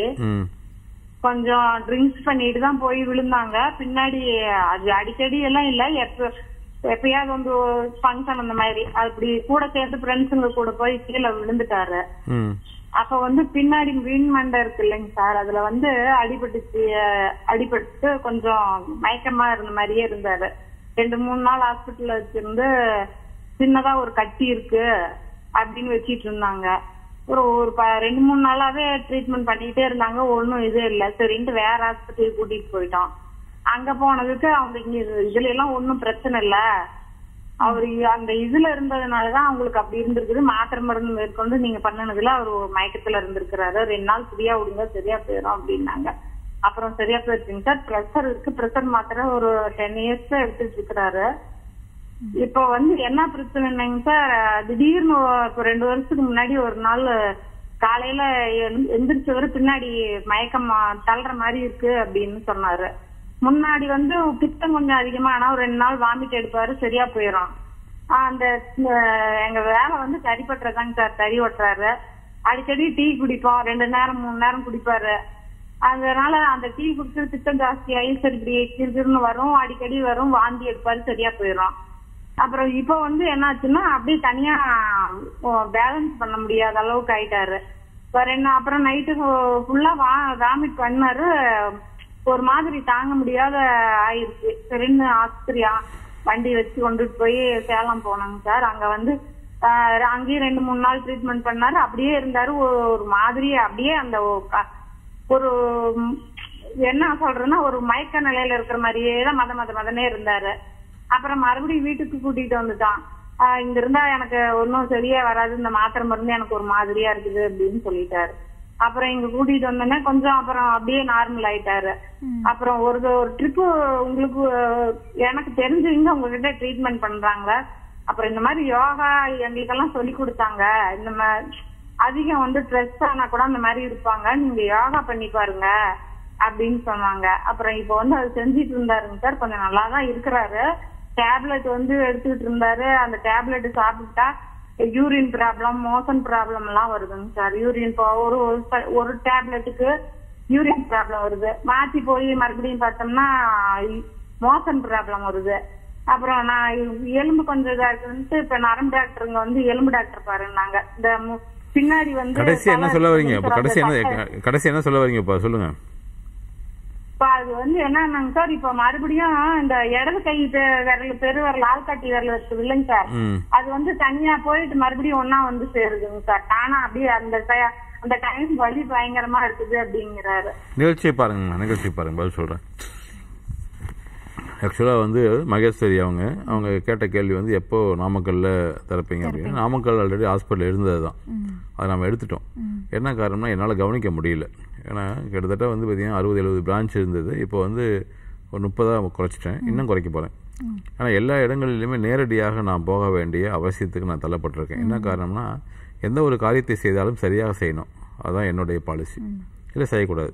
கொஞ்சம் ட்ரிங்க்ஸ் பண்ணிட்டு தான் போய் விழுந்தாங்க. பின்னாடி அது அடிக்கடி எல்லாம் இல்ல, எப்ப எப்பயாவது வந்து ஃபங்க்ஷன் அந்த மாதிரி அப்படி கூட சேர்ந்து ஃப்ரெண்ட்ஸுங்க கூட போய் கீழே விழுந்துட்டாரு. அப்ப வந்து பின்னாடி வீண் மண்டை இருக்கு இல்லைங்க சார், அதுல வந்து அடிபட்டுச்சு. அடிபட்டு கொஞ்சம் மயக்கமா இருந்த மாதிரியே இருந்தாரு. ரெண்டு மூணு நாள் ஹாஸ்பிட்டல்ல வச்சிருந்து சின்னதா ஒரு கட்டி இருக்கு அப்படின்னு வச்சிட்டு இருந்தாங்க. ஒரு ஒரு ரெண்டு மூணு நாளாவே ட்ரீட்மெண்ட் பண்ணிட்டே இருந்தாங்க, ஒன்னும் இது இல்லை. சரின்ட்டு வேற ஹாஸ்பிட்டல் கூட்டிட்டு போயிட்டோம். அங்க போனதுக்கு அவங்க இதுல எல்லாம் ஒன்னும் பிரச்சனை இல்ல, அவரு அந்த இதுல இருந்ததுனாலதான் அவங்களுக்கு அப்படி இருந்திருக்குது, மாத்திரை மருந்து மேற்கொண்டு நீங்க பண்ணனதுல அவரு மயக்கத்துல இருந்திருக்கிறாரு, ரெண்டு நாள் ஃப்ரீயா விடுங்க சரியா போயிடும் அப்படின்னாங்க. அப்புறம் சரியா போயிருச்சுங்க சார். ப்ரெஷர் இருக்கு, ப்ரெஷர் மாத்திரை ஒரு டென் இயர்ஸ் எடுத்துட்டு இருக்கிறாரு. இப்ப வந்து என்ன பிரச்சனைங்க சார், திடீர்னு இப்ப ரெண்டு வருஷத்துக்கு முன்னாடி ஒரு நாள் காலையில எந்திரிச்சவரு பின்னாடி மயக்கம் தள்ளுற மாதிரி இருக்கு அப்படின்னு சொன்னாரு. முன்னாடி வந்து பித்தம் கொஞ்சம் அதிகமா, ஆனா ஒரு ரெண்டு நாள் வாமிட் எடுப்பாரு, சரியா போயிடும். அந்த எங்க வேலை வந்து தறி பட்டுறதாங்க சார், தறி ஓட்டுறாரு. அடிக்கடி டீ குடிப்போம், ரெண்டு நேரம் மூணு நேரம் குடிப்பாரு. அதனால அந்த டீ குடிச்சு பித்தம் ஜாஸ்தி ஆகி சரி இப்படி கிருன்னு வரும், அடிக்கடி வரும், வாந்தி எடுப்பாரு, சரியா போயிடும். அப்புறம் இப்ப வந்து என்னாச்சுன்னா அப்படியே தனியா பேலன்ஸ் பண்ண முடியாத அளவுக்கு ஆயிட்டாரு. என்ன அப்புறம் நைட்டு ஃபுல்லா வா வாமிட் பண்ணாரு, ஒரு மாதிரி தாங்க முடியாத ஆயிடுச்சு. சரின்னு ஆஸ்பத்திரியா வண்டி வச்சு கொண்டுட்டு போய் சேலம் போனாங்க சார். அங்க வந்து அங்கேயும் ரெண்டு மூணு நாள் ட்ரீட்மெண்ட் பண்ணாரு, அப்படியே இருந்தாரு. ஒரு மாதிரி அப்படியே அந்த ஒரு என்ன சொல்றேன்னா ஒரு மயக்க நிலையில இருக்கிற மாதிரியே தான் மத மத மதனே இருந்தாரு. அப்புறம் மறுபடியும் வீட்டுக்கு கூட்டிட்டு வந்துட்டான். இங்க இருந்தா எனக்கு ஒன்னும் சரியா வராது, இந்த மாத்திரை மருந்து எனக்கு ஒரு மாதிரியா இருக்குது அப்படின்னு சொல்லிட்டாரு. அப்புறம் இங்க கூட்டிட்டு வந்தோன்னே கொஞ்சம் அப்புறம் அப்படியே நார்மல் ஆயிட்டாரு. அப்புறம் ஒரு ஒரு ட்ரிப்பு உங்களுக்கு எனக்கு தெரிஞ்சவங்க உங்ககிட்ட ட்ரீட்மெண்ட் பண்றாங்களா, அப்புறம் இந்த மாதிரி யோகா எங்களுக்கெல்லாம் சொல்லி கொடுத்தாங்க. இந்த மாதிரி அதிகம் வந்து ஸ்ட்ரெஸ் ஆனா கூட அந்த மாதிரி இருப்பாங்க, நீங்க யோகா பண்ணி பாருங்க அப்படின்னு சொன்னாங்க. அப்புறம் இப்ப வந்து அது செஞ்சிட்டு இருந்தாருங்க சார், கொஞ்சம் நல்லாதான் இருக்கிறாரு. டேப்லெட் வந்து எடுத்துக்கிட்டு இருந்தாரு. அந்த டேப்லெட் சாப்பிட்டா யூரின் ப்ராப்ளம், மோஷன் ப்ராப்ளம் எல்லாம் வருதுங்க சார். யூரின் ஒரு ஒரு டேப்லெட்டுக்கு யூரின் ப்ராப்ளம் வருது, மாத்தி போய் மறுபடியும் பார்த்தோம்னா மோஷன் ப்ராப்ளம் வருது. அப்புறம் நான் எலும்பு கொஞ்சம் இதா இருக்குன்ட்டு இப்ப நரம்பு டாக்டருங்க வந்து எலும்பு டாக்டர் பாருன்னாங்க. இந்த பின்னாடி வந்து கடைசி என்ன சொல்ல வரீங்க? கடைசி என்ன கடைசி என்ன சொல்ல வரீங்க இப்ப சொல்லுங்க. அது வந்து என்னன்னாங்க சார், இப்ப மறுபடியும் இந்த இடது கை விரல் பெரு விரல் ஆள்காட்டி விரல் இருக்குது இல்லைங்க சார், அது வந்து தனியா போயிட்டு மறுபடியும் ஒன்னா வந்து சேருதுங்க சார். ஆனா அப்படியே அந்த அந்த டைம் வலி பயங்கரமா இருக்குது அப்படிங்கிறாரு. நிகழ்ச்சியை பாருங்க, நிகழ்ச்சி பாருங்க, பதில் சொல்றேன். ஆக்சுவலாக வந்து மகேஸ்வரி அவங்க அவங்க கேட்ட கேள்வி வந்து எப்போ நாமக்கல்ல திறப்பீங்க அப்படின்னு. நாமக்கல் ஆல்ரெடி ஹாஸ்பிட்டல் இருந்தது தான், அதை நம்ம எடுத்துட்டோம். என்ன காரணம்னா என்னால் கவனிக்க முடியல. ஏன்னா கிட்டத்தட்ட வந்து பார்த்தீங்கன்னா அறுபது எழுபது பிரான்ச் இருந்தது, இப்போ வந்து ஒரு முப்பதாக குறைச்சிட்டேன், இன்னும் குறைக்க போகிறேன். ஆனால் எல்லா இடங்களிலுமே நேரடியாக நான் போக வேண்டிய அவசியத்துக்கு நான் தள்ளப்பட்டிருக்கேன். என்ன காரணம்னா எந்த ஒரு காரியத்தை செய்தாலும் சரியாக செய்யணும், அதுதான் என்னுடைய பாலிசி. இல்லை செய்யக்கூடாது.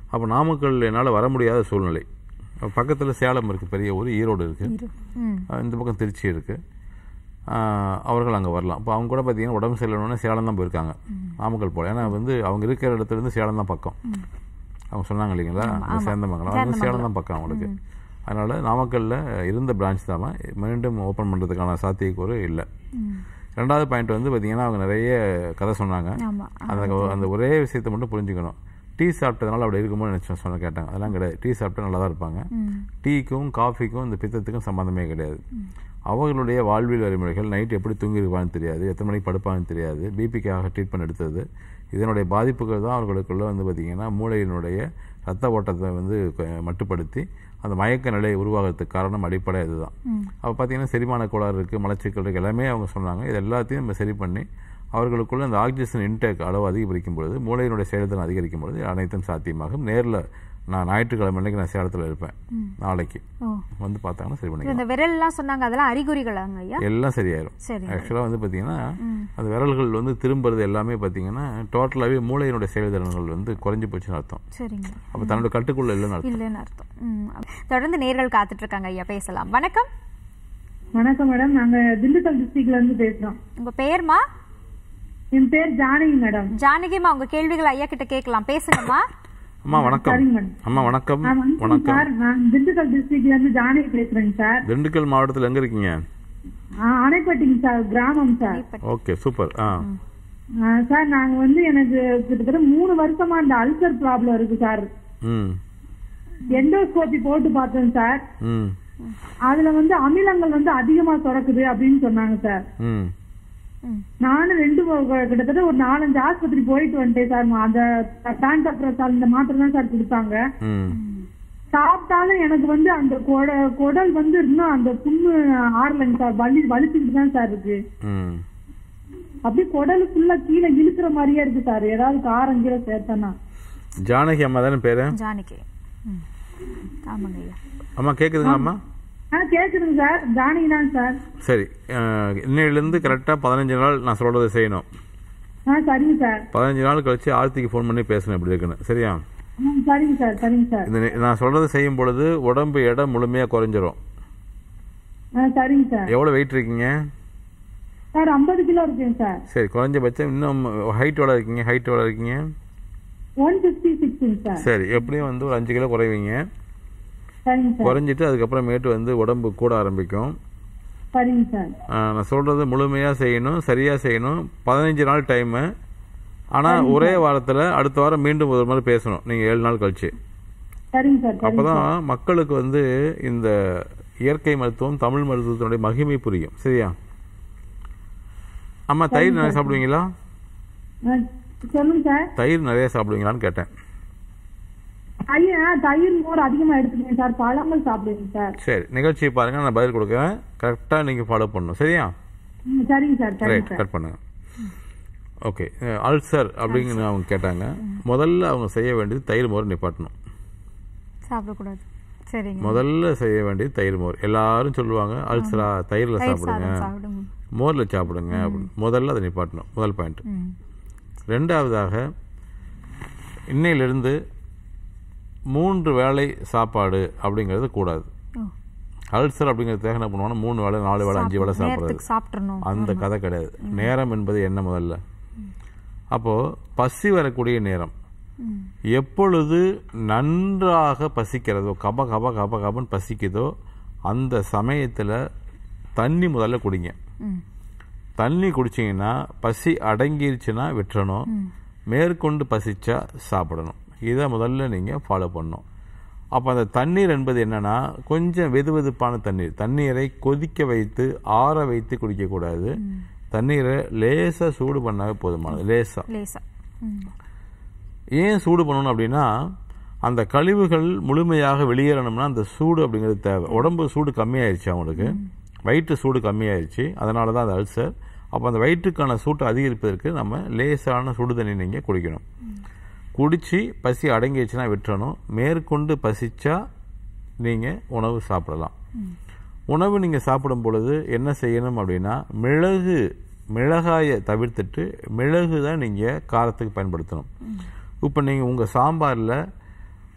அப்போ நாமக்கல் என்னால் வர முடியாத சூழ்நிலை. பக்கத்தில் சேலம் இருக்குது, பெரிய ஊர் ஈரோடு இருக்குது, இந்த பக்கம் திருச்சி இருக்குது. அவர்கள் அங்கே வரலாம். இப்போ அவங்க கூட பார்த்தீங்கன்னா உடம்பு சரியில்லைன்னா சேலம் தான் போயிருக்காங்க, நாமக்கல் போல. ஏன்னா வந்து அவங்க இருக்கிற இடத்துலேருந்து சேலம் தான் பக்கம். அவங்க சொன்னாங்க இல்லைங்களா, சேர்ந்தமங்கலம், அவங்க சேலம் தான் பக்கம் அவங்களுக்கு. அதனால் நாமக்கல்லில் இருந்த பிரான்ச் தான் மீண்டும் ஓப்பன் பண்ணுறதுக்கான சாத்தியக்கூறு இல்லை. ரெண்டாவது பாயிண்ட் வந்து பார்த்தீங்கன்னா அவங்க நிறைய கதை சொன்னாங்க. அந்த அந்த ஒரே விஷயத்தை மட்டும் புரிஞ்சுக்கணும். டீ சாப்பிட்டதுனால அப்படி இருக்குமோ நினச்சோம் சொன்ன கேட்டாங்க. அதெல்லாம் கிடையாது. டீ சாப்பிட்டா நல்லா தான் இருப்பாங்க. டீக்கும் காஃபிக்கும் இந்த பித்தத்துக்கும் சம்மந்தமே கிடையாது. அவர்களுடைய வாழ்வியல் வழிமுறைகள், நைட் எப்படி தூங்கிருப்பான்னு தெரியாது, எத்தனை மணிக்கு படுப்பான்னு தெரியாது, பிபிக்காக ட்ரீட்மெண்ட் எடுத்தது, இதனுடைய பாதிப்புகள் தான் அவர்களுக்குள்ளே வந்து பார்த்திங்கன்னா மூளையினுடைய ரத்த ஓட்டத்தை வந்து மட்டுப்படுத்தி அந்த மயக்க நிலை உருவாகிறதுக்கு காரணம் அடிப்படை இதுதான். அப்போ பார்த்திங்கன்னா செரிமான கோளாறு இருக்குது, மலச்சிக்கல் இருக்குது, எல்லாமே அவங்க சொன்னாங்க. இது எல்லாத்தையும் நம்ம சரி பண்ணி அவர்களுக்குள்ள அந்த ஆக்சிஜன் இன்டேக் அளவு அதிகரிக்கும் பொழுது, மூளையினுடைய செயல்திறன் அதிகரிக்கும் பொழுது அனைத்தும் சாத்தியமாகும். நேரில் நான் ஞாயிற்றுக்கிழமை அன்னைக்கு நான் சேலத்தில் இருப்பேன், நாளைக்கு வந்து பார்த்தாங்கன்னா சரி பண்ணி. இந்த விரல்லாம் சொன்னாங்க, அதெல்லாம் அறிகுறிகளாங்க ஐயா? எல்லாம் சரியாயிரும். ஆக்சுவலாக வந்து பார்த்தீங்கன்னா அந்த விரல்கள் வந்து திரும்புறது எல்லாமே பார்த்தீங்கன்னா டோட்டலாகவே மூளையினுடைய செயல்திறன்கள் வந்து குறைஞ்சி போச்சுன்னு அர்த்தம். சரிங்க. அப்போ தன்னோட கட்டுக்குள்ள இல்லைன்னு அர்த்தம். இல்லைன்னு அர்த்தம். தொடர்ந்து நேர்கள் காத்துட்டு இருக்காங்க ஐயா, பேசலாம். வணக்கம். வணக்கம் மேடம், நாங்க திண்டுக்கல் டிஸ்ட்ரிக்ட்ல இருந்து பேசுறோம். உங்க பெயர்மா? என் பேர் ஜானகி மேடம். ஜானகிமா, உங்க கேள்விகள் ஐயா கிட்ட கேட்கலாம், பேசுங்கம்மா. அம்மா வணக்கம். அம்மா வணக்கம். வணக்கம். நான் திண்டுக்கல் டிஸ்ட்ரிக்ட்ல இருந்து ஜானகி பேசுறேங்க சார். திண்டுக்கல் மாவட்டத்தில் எங்க இருக்கீங்க? அணைப்பட்டிங்க சார், கிராமம் சார். Okay, super. சார் நாங்க வந்து எனக்கு கிட்டத்தட்ட மூணு வருஷமா இந்த அல்சர் ப்ராப்ளம் இருக்கு சார். எண்டோஸ்கோபி போட்டு பார்த்தோம் சார். அதுல வந்து அமிலங்கள் வந்து அதிகமா சுரக்குது அப்படின்னு சொன்னாங்க சார். நானும் ரெண்டு கிட்டத்தட்ட ஒரு நாலஞ்சு ஆஸ்பத்திரி போயிட்டு வந்துட்டேன் சார். அந்த பேண்டப்ரசால் இந்த மாத்திரை தான் சார் கொடுத்தாங்க. சாப்பிட்டாலும் எனக்கு வந்து அந்த குடல் வந்து இன்னும் அந்த புண்ணு ஆறலைங்க சார், வலி வலிச்சுக்கிட்டு தான் சார் இருக்கு. அப்படியே குடல் ஃபுல்லா கீழே இழுக்கிற மாதிரியே இருக்கு சார். ஏதாவது காரம் கீழே சேர்த்தனா. ஜானகி அம்மா தானே பேரு? ஜானகி. ஆமாங்க அம்மா. கேக்குதுங்களா அம்மா? கேக்குதுங்க சார், ஜானகி தான் சார். சரி, இன்னையிலிருந்து கரெக்டா பதினஞ்சு நாள் நான் சொல்றதை செய்யணும். சரிங்க சார். பதினஞ்சு நாள் கழிச்சு ஆர்த்திக்கு போன் பண்ணி பேசணும் எப்படி இருக்குன்னு. சரியா? சரிங்க சார். சரிங்க சார். நான் சொல்றதை செய்யும் பொழுது உடம்பு எடை முழுமையா குறைஞ்சிரும். சரிங்க சார். எவ்வளவு வெயிட் இருக்கீங்க சார்? ஐம்பது கிலோ இருக்கேன் சார். சரி, குறைஞ்சபட்சம் இன்னும் ஹைட் எவ்வளவு இருக்கீங்க? ஹைட் எவ்வளவு இருக்கீங்க? One fifty six sir. சரி, எப்படியும் வந்து ஒரு அஞ்சு கிலோ குறைவீங்க. குறைஞ்சிட்டு அதுக்கப்புறமேட்டு வந்து உடம்பு கூட ஆரம்பிக்கும். நான் சொல்றது முழுமையா செய்யணும், சரியா செய்யணும். பதினஞ்சு நாள் டைம். ஆனா ஒரே வாரத்துல அடுத்த வாரம் மீண்டும் ஒரு மாதிரி பேசணும் நீங்க ஏழு நாள் கழிச்சு. அப்பதான் மக்களுக்கு வந்து இந்த இயற்கை மருத்துவம், தமிழ் மருத்துவத்தினுடைய மகிமை புரியும். சரியா அம்மா? தயிர் நிறைய சாப்பிடுவீங்களா? தயிர் நிறைய சாப்பிடுவீங்களான்னு கேட்டேன். தயிர் மோர் அதிகமா எடுத்துக்கேன் சார், பழங்கள் சாப்பிடுங்க சார். சரி, நிகழ்ச்சியை பாருங்க, நான் பதில் கொடுக்குறேன். கரெக்டா நீங்க ஃபாலோ பண்ணணும். சரியா? சரிங்க சார். ரைட், கட் பண்ணுங்க. ஓகே, அல்சர் அப்படிங்கிற அவங்க கேட்டாங்க. முதல்ல அவங்க செய்ய வேண்டியது தயிர் மோர் நிப்பாட்டணும். சாப்பிடக்கூடாது. சரிங்க. முதல்ல செய்ய வேண்டியது தயிர் மோர். எல்லாரும் சொல்லுவாங்க அல்சரா தயிர்ல சாப்பிடுங்க, மோர்ல சாப்பிடுங்க அப்படின்னு. முதல்ல அதை நிப்பாட்டணும், முதல் பாயிண்ட். ரெண்டாவதாக, இன்னையிலிருந்து மூன்று வேளை சாப்பாடு அப்படிங்கிறது கூடாது. அல்சர் அப்படிங்கிறதுக்காக என்ன பண்ணுவாங்கன்னா மூணு வேளை, நாலு வேளை, அஞ்சு வேளை சாப்பிட்றது, அந்த கதை கிடையாது. நேரம் என்பது என்ன முதல்ல. அப்போ பசி வரக்கூடிய நேரம் எப்பொழுது நன்றாக பசிக்கிறதோ, கப கப கப கபன்னு பசிக்குதோ அந்த சமயத்தில் தண்ணி முதல்ல குடிங்க. தண்ணி குடிச்சிங்கன்னா பசி அடங்கிருச்சுன்னா விட்டுறணும், மேற்கொண்டு பசிச்சா சாப்பிடணும். இதை முதல்ல நீங்கள் ஃபாலோ பண்ணணும். அப்போ அந்த தண்ணீர் என்பது என்னன்னா கொஞ்சம் வெது வெதுப்பான தண்ணீர். தண்ணீரை கொதிக்க வைத்து ஆற வைத்து குடிக்கக்கூடாது. தண்ணீரை லேசாக சூடு பண்ணாவே போதுமானது. லேசாக. ஏன் சூடு பண்ணணும் அப்படின்னா அந்த கழிவுகள் முழுமையாக வெளியேறணும்னா அந்த சூடு அப்படிங்கிறது தேவை. உடம்பு சூடு கம்மியாயிருச்சு, அவங்களுக்கு வயிற்று சூடு கம்மியாயிருச்சு, அதனால தான் அந்த அல்சர். அப்போ அந்த வயிற்றுக்கான சூட்டை அதிகரிப்பதற்கு நம்ம லேசான சுடு தண்ணி நீங்கள் குடிக்கணும். குடித்து பசி அடங்கிடுச்சுன்னா விட்டுறணும். மேற்கொண்டு பசிச்சா நீங்கள் உணவு சாப்பிடலாம். உணவு நீங்கள் சாப்பிடும் பொழுது என்ன செய்யணும் அப்படின்னா மிளகு மிளகாயை தவிர்த்துட்டு மிளகு தான் நீங்கள் காரத்துக்கு பயன்படுத்தணும். இப்போ நீங்கள் உங்கள் சாம்பாரில்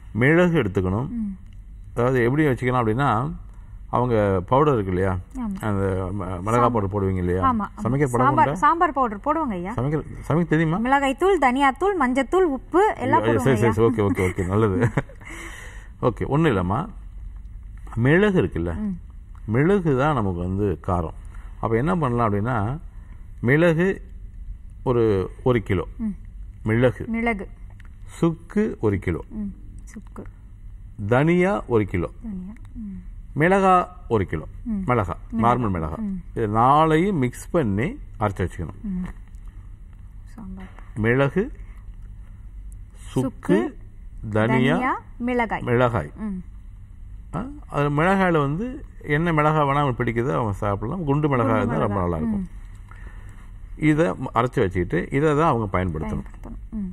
மிளகு எடுத்துக்கணும். அதாவது எப்படி வச்சுக்கலாம் அப்படின்னா, அவங்க பவுடர் இருக்கு இல்லையா, அந்த மிளகாய் பவுடர் போடுவீங்க இல்லையா, சமைக்கிற பவுடர், சாம்பார் பவுடர் போடுவாங்க ஐயா. சமைக்கிற சமைக்க தெரியுமா? மிளகாய் தூள், தனியாத்தூள், மஞ்சத்தூள், உப்பு எல்லாம் சரி சரி சரி ஓகே ஓகே ஓகே நல்லது. ஓகே, ஒன்றும் இல்லைம்மா, மிளகு இருக்குல்ல, மிளகு தான் நமக்கு வந்து காரம். அப்போ என்ன பண்ணலாம் அப்படின்னா, மிளகு ஒரு ஒரு கிலோ மிளகு, மிளகு, சுக்கு ஒரு கிலோ, சுக்கு, தனியா ஒரு கிலோ, மிளகா ஒரு கிலோ, மிளகா நார்மல் மிளகா, இது நாளையும் மிக்ஸ் பண்ணி அரைச்சி வச்சுக்கணும். மிளகு, சுக்கு, தனியா, மிளகாய் மிளகாய் அது மிளகாயில் வந்து என்ன மிளகாய் வேணால் அவங்களுக்கு பிடிக்குது அவங்க சாப்பிடலாம். குண்டு மிளகாய் இருந்தால் ரொம்ப நல்லாயிருக்கும். இதை அரைச்சி வச்சுக்கிட்டு இதை தான் அவங்க பயன்படுத்தணும்.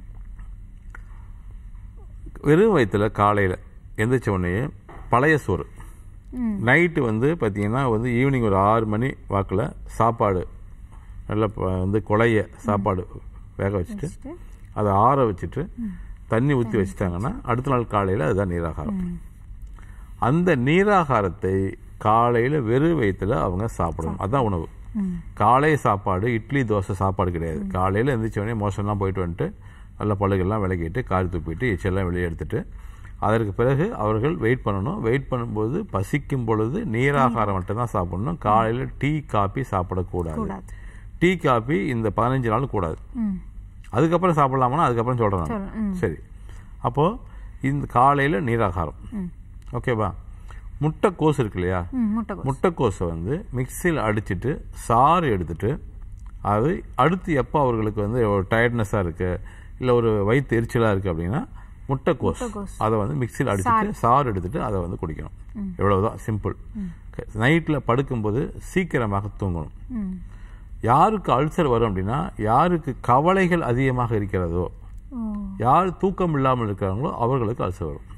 வெறும் வயிற்றுல காலையில் எந்திரிச்ச உடனே பழைய சோறு, நைட்டு வந்து பார்த்தீங்கன்னா வந்து ஈவினிங் ஒரு ஆறு மணி வாக்கில் சாப்பாடு நல்லா வந்து குழைய சாப்பாடு வேக வச்சுட்டு அதை ஆற வச்சுட்டு தண்ணி ஊற்றி வச்சுட்டாங்கன்னா அடுத்த நாள் காலையில் அதுதான் நீராகாரம். அந்த நீராகாரத்தை காலையில் வெறும் வயிற்றுல அவங்க சாப்பிடணும். அதுதான் உணவு. காலை சாப்பாடு இட்லி தோசை சாப்பாடு கிடையாது. காலையில் எந்திரிச்ச உடனே மோஷன்லாம் போயிட்டு வந்துட்டு நல்ல பழுகெல்லாம் விளக்கிட்டு காரி துப்பிட்டு எச்செல்லாம் வெளியே எடுத்துட்டு அதற்கு பிறகு அவர்கள் வெயிட் பண்ணணும். வெயிட் பண்ணும்போது பசிக்கும் பொழுது நீராகாரம் மட்டும்தான் சாப்பிடணும். காலையில் டீ காபி சாப்பிடக்கூடாது. டீ காபி இந்த பதினஞ்சு நாள் கூடாது. அதுக்கப்புறம் சாப்பிடலாமா அதுக்கப்புறம் சொல்கிறேன். சரி, அப்போது இந்த காலையில் நீராகாரம் ஓகேவா. முட்டைக்கோஸ் இருக்கு இல்லையா, முட்டைக்கோஸை வந்து மிக்சியில் அடிச்சுட்டு சாறு எடுத்துட்டு அது அடுத்து எப்போ அவர்களுக்கு வந்து ஒரு டயர்ட்னஸாக இருக்குது இல்லை ஒரு வயிற்று எரிச்சலாக இருக்குது அப்படின்னா முட்டைக்கோஸ் அதை வந்து மிக்சியில் அடிச்சுட்டு சாறு எடுத்துட்டு அதை வந்து குடிக்கணும். எவ்வளவுதான், சிம்பிள். நைட்டில் படுக்கும்போது சீக்கிரமாக தூங்கணும். யாருக்கு அல்சர் வரும் அப்படின்னா, யாருக்கு கவலைகள் அதிகமாக இருக்கிறதோ, யார் தூக்கம் இல்லாமல் இருக்கிறாங்களோ அவர்களுக்கு அல்சர் வரும்.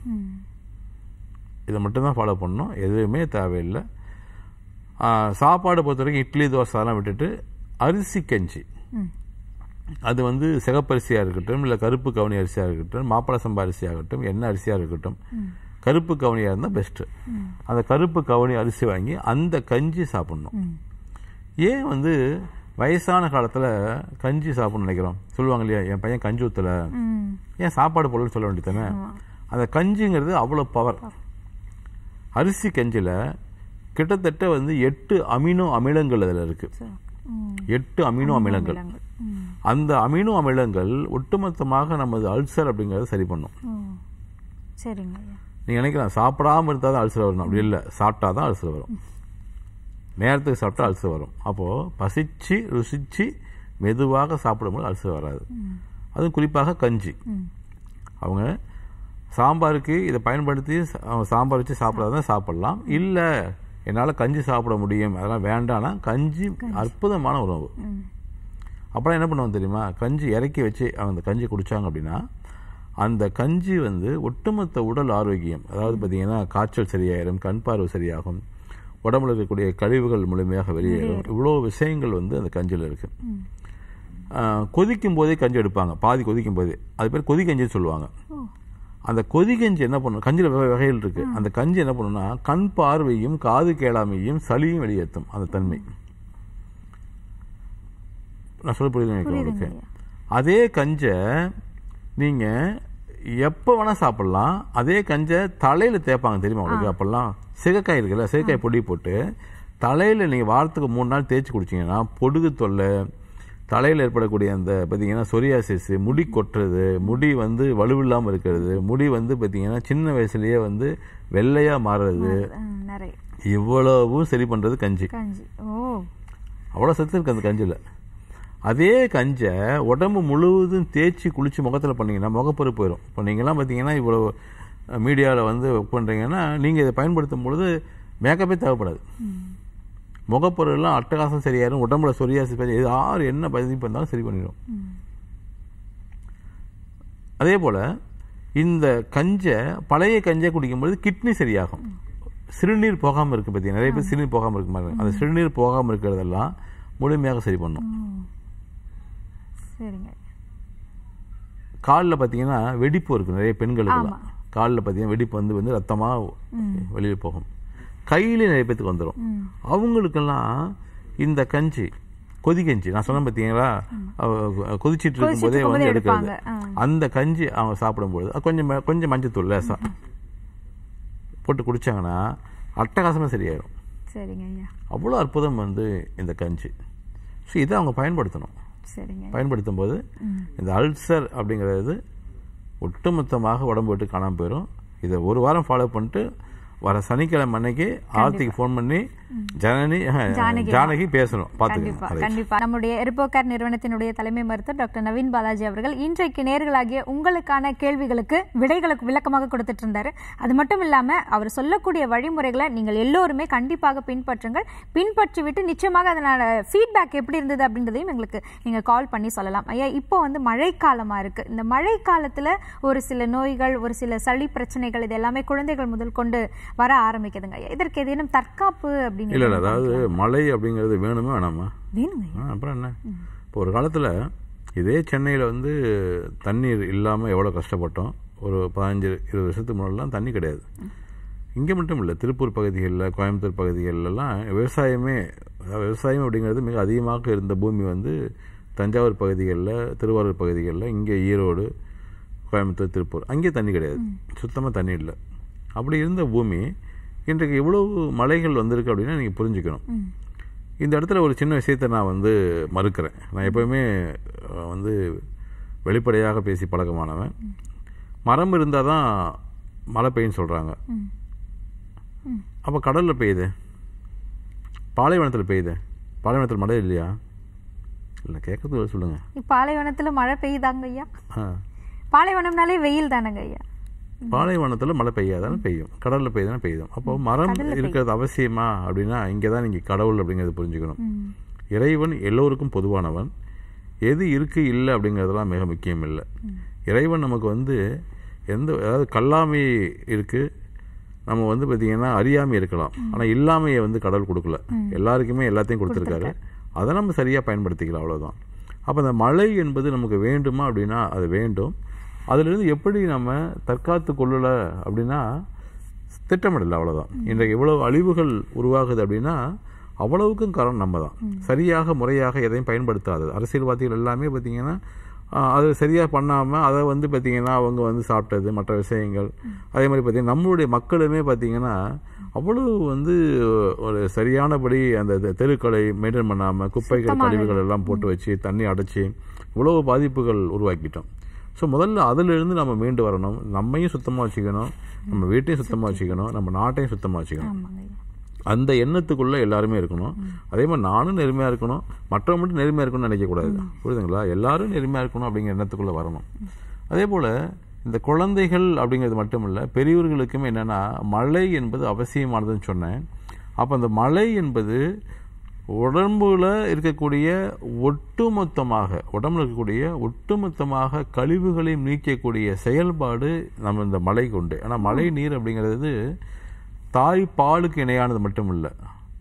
இதை மட்டும்தான் ஃபாலோ பண்ணணும், எதுவுமே தேவையில்லை. சாப்பாடு பொறுத்த வரைக்கும் இட்லி தோசை அதெல்லாம் விட்டுட்டு அரிசி கஞ்சி, அது வந்து சிகப்பரிசியாக இருக்கட்டும் இல்லை கருப்பு கவுனி அரிசியாக இருக்கட்டும், மாப்பிள சம்பா அரிசியாகட்டும், என்ன அரிசியாக இருக்கட்டும், கருப்பு கவுனியாக இருந்தால் பெஸ்ட்டு. அந்த கருப்பு கவுனி அரிசி வாங்கி அந்த கஞ்சி சாப்பிட்ணும். ஏன் வந்து வயசான காலத்தில் கஞ்சி சாப்பிட்ணும்னு நினைக்கிறோம்? சொல்லுவாங்க இல்லையா, என் பையன் கஞ்சி ஊற்றலை, ஏன் சாப்பாடு போடலன்னு சொல்ல வேண்டியதானே. அந்த கஞ்சிங்கிறது அவ்வளோ பவர். அரிசி கஞ்சியில் கிட்டத்தட்ட வந்து எட்டு அமினோ அமிலங்கள் அதில் இருக்குது. எட்டு அமினோ அமிலங்கள். அந்த அமினோ அமிலங்கள் ஒட்டுமொத்தமாக நமது அல்சர் அப்படிங்கறத சரி பண்ணும். சரிங்க. நீங்க நினைக்கலாம் சாப்பிடாம இருந்தா தான் அல்சர் வரும், அப்படி இல்லை, சாப்பிட்டா தான் அல்சர் வரும். நேரத்துக்கு சாப்பிட்டா அல்சர் வரும். அப்போ பசிச்சு ருசிச்சு மெதுவாக சாப்பிடும்போது அல்சர் வராது. அதுவும் குறிப்பாக கஞ்சி. அவங்க சாம்பாருக்கு இதை பயன்படுத்தி சாம்பார் வச்சு சாப்பிடாதான் சாப்பிடலாம். இல்லை என்னால் கஞ்சி சாப்பிட முடியும் அதெல்லாம் வேண்டாம்னா கஞ்சி அற்புதமான உணவு. அப்புறம் என்ன பண்ணுவோம் தெரியுமா, கஞ்சி இறக்கி வச்சு அந்த கஞ்சி குடித்தாங்க அப்படின்னா அந்த கஞ்சி வந்து ஒட்டுமொத்த உடல் ஆரோக்கியம், அதாவது பார்த்தீங்கன்னா காய்ச்சல் சரியாயிரும், கண் பார்வை சரியாகும், உடம்புல இருக்கக்கூடிய கழிவுகள் முழுமையாக வெளியேறும். இவ்வளோ விஷயங்கள் வந்து அந்த கஞ்சியில் இருக்குது. கொதிக்கும் போதே கஞ்சி எடுப்பாங்க, பாதி கொதிக்கும் போதே, அது பேர் கொதி கஞ்சின்னு சொல்லுவாங்க. அந்த கொதி கஞ்சி என்ன பண்ணும், கஞ்சியில் வகைகள் இருக்கு, அந்த கஞ்சி என்ன பண்ணுன்னா கண் பார்வையும் காது கேளாமையும் சளியும் வெளியேற்றும் அந்த தன்மை. நான் சொல்ல புரியுது உங்களுக்கு. அதே கஞ்சை நீங்க எப்போ வேணா சாப்பிடலாம். அதே கஞ்சை தலையில தேய்ப்பாங்க தெரியுமா உங்களுக்கு. அப்பெல்லாம் சிகக்காய் இருக்குல்ல, சிகக்காய் பொடி போட்டு தலையில நீங்க வாரத்துக்கு மூணு நாள் தேய்ச்சி குடிச்சீங்கன்னா பொடுகு தொல்லை, தலையில் ஏற்படக்கூடிய அந்த பார்த்தீங்கன்னா சொரியாசிஸ், முடி கொட்டுறது, முடி வந்து வலுவில்லாமல் இருக்கிறது, முடி வந்து பார்த்தீங்கன்னா சின்ன வயசுலேயே வந்து வெள்ளையாக மாறுறது, இவ்வளவும் சரி பண்ணுறது கஞ்சி. அவ்வளோ சத்து இருக்கு அந்த கஞ்சியில். அதே கஞ்சை உடம்பு முழுவதும் தேய்ச்சி குளிச்சு முகத்தில் பண்ணிங்கன்னா முகப்பரு போயிடும். இப்போ நீங்கள்லாம் பார்த்தீங்கன்னா இவ்வளோ மீடியாவில் வந்து ஒர்க் பண்ணுறீங்கன்னா நீங்கள் இதை பயன்படுத்தும் பொழுது மேக்கப்பே தேவைப்படாது. முகப்பொருள்லாம் அட்டகாசம் சரியாயிரும், உடம்புல சொரியாசிஸ் இது யார் என்ன பதிவு பண்ணாலும் சரி பண்ணிடும். அதே போல் இந்த கஞ்சை பழைய கஞ்சை குடிக்கும்போது கிட்னி சரியாகும். சிறுநீர் போகாமல் இருக்குது பார்த்தீங்கன்னா, நிறைய பேர் சிறுநீர் போகாமல் இருக்கு மாதிரி, அந்த சிறுநீர் போகாமல் இருக்கிறதெல்லாம் முழுமையாக சரி பண்ணும். காலில் பார்த்தீங்கன்னா வெடிப்பு இருக்கு நிறைய பெண்களுக்கு, காலில் பார்த்தீங்கன்னா வெடிப்பு வந்து வந்து ரத்தமாக வெளியில் போகும். கையிலே நிறைய பேத்துக்கு வந்துடும். அவங்களுக்கெல்லாம் இந்த கஞ்சி கொதி கஞ்சி நான் சொன்ன பார்த்தீங்களா, கொதிச்சிட்டு இருக்கும் போதே வந்து எடுக்கிறது, அந்த கஞ்சி அவங்க சாப்பிடும்போது கொஞ்சம் கொஞ்சம் மஞ்சத்தூள் லேசாக போட்டு குடிச்சாங்கன்னா அட்டகாசமாக சரியாயிடும். சரிங்க ஐயா. அவ்வளோ அற்புதம் வந்து இந்த கஞ்சி. ஸோ இதை அவங்க பயன்படுத்தணும். சரிங்க. பயன்படுத்தும் போது இந்த அல்சர் அப்படிங்கிறது ஒட்டுமொத்தமாக உடம்பு விட்டு காணாமல் போயிடும். இதை ஒரு வாரம் ஃபாலோ பண்ணிட்டு வர சனிக்கிழமை அன்னைக்கு ஆர்த்திக்கு ஃபோன் பண்ணி ஜனனி ஜானகி பேசணும். பார்த்துக்கோங்க. கண்டிப்பா. நம்முடைய எர்போகேர் நிறுவனத்தினுடைய தலைமை மருத்துவர் டாக்டர் நவீன் பாலாஜி அவர்கள் இன்றைக்கு நேர்களாகிய உங்களுக்கான கேள்விகளுக்கு விடைகளுக்கு விளக்கமாக கொடுத்துட்டு இருந்தாரு. அது மட்டும் இல்லாம அவர் சொல்லக்கூடிய வழிமுறைகளை நீங்கள் எல்லோருமே கண்டிப்பாக பின்பற்றுங்கள். பின்பற்றி விட்டு நிச்சயமாக அதனால ஃபீட்பேக் எப்படி இருந்தது அப்படின்றதையும் எங்களுக்கு நீங்க கால் பண்ணி சொல்லலாம். ஐயா, இப்போ வந்து மழைக்காலமா இருக்கு. இந்த மழை காலத்துல ஒரு சில நோய்கள், ஒரு சில சளி பிரச்சனைகள், இது எல்லாமே குழந்தைகள் முதல் கொண்டு வர ஆரம்பிக்குதுங்க. இதற்கு ஏதேனும் தற்காப்பு அப்படின்னு இல்லை இல்லை அதாவது மழை அப்படிங்கிறது வேணுமே வேணாமா? வேணுங்க. அப்புறம் என்ன, இப்போ ஒரு காலத்தில் இதே சென்னையில் வந்து தண்ணீர் இல்லாமல் எவ்வளோ கஷ்டப்பட்டோம். ஒரு பதினஞ்சு இருபது வருஷத்துக்கு முன்னாடிலாம் தண்ணி கிடையாது. இங்கே மட்டும் இல்லை, திருப்பூர் பகுதிகளில், கோயம்புத்தூர் பகுதிகளெல்லாம் விவசாயமே விவசாயம் அப்படிங்கிறது மிக அதிகமாக இருந்த பூமி வந்து தஞ்சாவூர் பகுதிகளில், திருவாரூர் பகுதிகளில், இங்கே ஈரோடு, கோயம்புத்தூர், திருப்பூர், அங்கே தண்ணி கிடையாது, சுத்தமாக தண்ணி இல்லை. அப்படி இருந்த பூமி இன்றைக்கு இவ்வளவு மலைகள் வந்திருக்கு அப்படின்னா நீங்கள் புரிஞ்சுக்கணும். இந்த இடத்துல ஒரு சின்ன விஷயத்தை நான் வந்து மறுக்கிறேன். நான் எப்போவுமே வந்து வெளிப்படையாக பேசி பழக்கமானவன். மரம் இருந்தால் தான் மழை பெய்யுன்னு சொல்கிறாங்க. அப்போ கடலில் பெய்யுது, பாலைவனத்தில் பெய்யுது, பாலைவனத்தில் மழை இல்லையா? இல்லை, கேட்கறது சொல்லுங்கள். பாலைவனத்தில் மழை பெய்யுதாங்க ஐயா? பாலைவனம்னாலே வெயில் தானங்க ஐயா. பாலைவனத்தில் மழை பெய்யாதானே பெய்யும், கடலில் பெய்யுதானே பெய்யும். அப்போ மரம் இருக்கிறது அவசியமா அப்படின்னா இங்கே தான் நீங்கள் கடவுள் அப்படிங்கிறது புரிஞ்சுக்கணும். இறைவன் எல்லோருக்கும் பொதுவானவன். எது இருக்கு இல்லை அப்படிங்கிறதுலாம் மிக முக்கியம் இல்லை. இறைவன் நமக்கு வந்து எந்த, அதாவது கல்லாமை இருக்குது, நம்ம வந்து பார்த்திங்கன்னா அறியாமை இருக்கலாம், ஆனால் இல்லாமையை வந்து கடவுள் கொடுக்கல. எல்லாருக்குமே எல்லாத்தையும் கொடுத்துருக்காரு. அதை நம்ம சரியாக பயன்படுத்திக்கலாம், அவ்வளோதான். அப்போ அந்த மழை என்பது நமக்கு வேண்டுமா அப்படின்னா அது வேண்டும். அதிலிருந்து எப்படி நம்ம தற்காத்து கொள்ளலை அப்படின்னா திட்டமிடலை, அவ்வளோதான். இன்றைக்கு இவ்வளவு அழிவுகள் உருவாகுது அப்படின்னா அவ்வளவுக்கும் காரணம் நம்ம தான். சரியாக முறையாக எதையும் பயன்படுத்தாதது. அரசியல்வாதிகள் எல்லாமே பார்த்திங்கன்னா அதை சரியாக பண்ணாமல் அதை வந்து பார்த்திங்கன்னா அவங்க வந்து சாப்பிட்டது மற்ற விஷயங்கள். அதே மாதிரி பார்த்திங்கன்னா நம்மளுடைய மக்களுமே பார்த்திங்கன்னா அவ்வளவு வந்து ஒரு சரியானபடி அந்த தெருக்களை மெயின்டைன் பண்ணாமல் குப்பைகள் கழிவுகள் எல்லாம் போட்டு வச்சு தண்ணி அடைச்சி இவ்வளவு பாதிப்புகள் உருவாக்கிட்டோம். ஸோ முதல்ல அதிலிருந்து நம்ம மீண்டு வரணும். நம்மையும் சுத்தமாக வச்சுக்கணும், நம்ம வீட்டையும் சுத்தமாக வச்சுக்கணும், நம்ம நாட்டையும் சுத்தமாக வச்சுக்கணும். அந்த எண்ணத்துக்குள்ளே எல்லாருமே இருக்கணும். அதே மாதிரி நானும் நேர்மையாக இருக்கணும், மற்றவங்க மட்டும் நேர்மையாக இருக்கணும்னு நினைக்கக்கூடாது. புரியுதுங்களா? எல்லாரும் நேர்மையாக இருக்கணும் அப்படிங்கிற எண்ணத்துக்குள்ளே வரணும். அதே போல் இந்த குழந்தைகள் அப்படிங்கிறது மட்டும் இல்லை, பெரியவர்களுக்குமே என்னென்னா மழை என்பது அவசியமானதுன்னு சொன்னேன். அப்போ அந்த மழை என்பது உடம்புல இருக்கக்கூடிய ஒட்டுமொத்தமாக உடம்புல இருக்கக்கூடிய ஒட்டுமொத்தமாக கழிவுகளையும் நீக்கக்கூடிய செயல்பாடு நம்ம இந்த மழை கொண்டு. ஆனால் மழை நீர் அப்படிங்கிறது தாய் பாலுக்கு இணையானது மட்டும் இல்லை,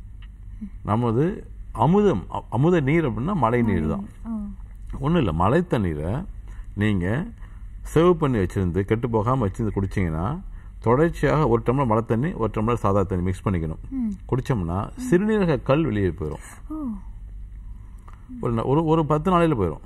நமது அமுதம். அமுத நீர் அப்படின்னா மழை நீர் தான். ஒன்றும் இல்லை, மழை தண்ணீரை நீங்கள் சேவ் பண்ணி வச்சுருந்து கெட்டு போகாமல் வச்சுருந்து குடிச்சிங்கன்னா தொடர்ச்சியாக ஒரு டம்ளர் மழை தண்ணி ஒரு டம்ளர் சாதா தண்ணி மிக்ஸ் பண்ணிக்கணும். குடித்தோம்னா சிறுநீரக கல் வெளியே போயிடும். ஒரு ஒரு பத்து நாளையில் போயிடும்.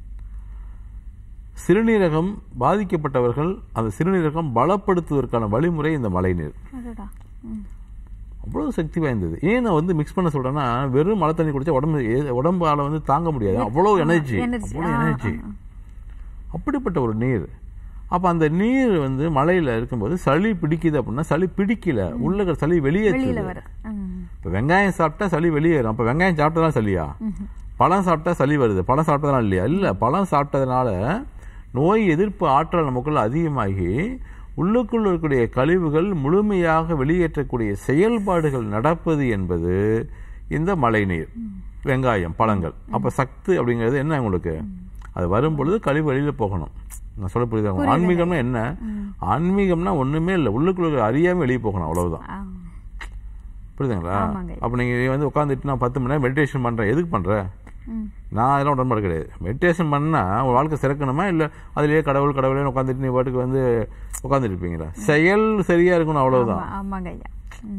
சிறுநீரகம் பாதிக்கப்பட்டவர்கள் அந்த சிறுநீரகம் பலப்படுத்துவதற்கான வழிமுறை இந்த மழை நீர். அவ்வளோ சக்தி வாய்ந்தது. ஏன் நான் வந்து மிக்ஸ் பண்ண சொல்கிறேன்னா, வெறும் மழை தண்ணி குடித்தா உடம்பு உடம்பால் வந்து தாங்க முடியாது. அவ்வளோ எனர்ஜி, அவ்வளோ எனர்ஜி, அப்படிப்பட்ட ஒரு நீர். அப்போ அந்த நீர் வந்து மழையில் இருக்கும்போது சளி பிடிக்குது அப்படின்னா சளி பிடிக்கல, உள்ள சளி வெளியேற்றுது. இப்போ வெங்காயம் சாப்பிட்டா சளி வெளியேறும். அப்போ வெங்காயம் சாப்பிட்டதான் சளியா? பழம் சாப்பிட்டா சளி வருது, பழம் சாப்பிட்டதுனால இல்லையா? இல்லை, பழம் சாப்பிட்டதுனால நோய் எதிர்ப்பு ஆற்றல் நமக்குள்ள அதிகமாகி உள்ளுக்குள்ள இருக்கக்கூடிய கழிவுகள் முழுமையாக வெளியேற்றக்கூடிய செயல்பாடுகள் நடப்பது என்பது இந்த மழை நீர், வெங்காயம், பழங்கள். அப்போ சத்து அப்படிங்கிறது என்ன உங்களுக்கு? அது வரும்பொழுது கழிவு வெளியில் போகணும். நான் சொல்ல புரியுது? ஆன்மீகம்னா என்ன? ஆன்மீகம்னா ஒன்றுமே இல்லை, உள்ளுக்குள்ள அறியாமல் வெளியே போகணும், அவ்வளவுதான். புரியுதுங்களா? அப்போ நீங்கள் வந்து உட்காந்துட்டு நான் பத்து மணி நேரம் மெடிடேஷன் பண்ணுறேன், எதுக்கு பண்ணுறேன்? நான் அதெல்லாம் உடன்பாடு கிடையாது. மெடிடேஷன் பண்ணால் உங்கள் வாழ்க்கை சிறக்கணுமா, இல்லை அதுலேயே கடவுள் கடவுளே உட்காந்துட்டு நீ பாட்டுக்கு வந்து உட்காந்துட்டு இருப்பீங்களா? செயல் சரியாக இருக்கணும், அவ்வளோதான். ஆமாங்க ஐயா.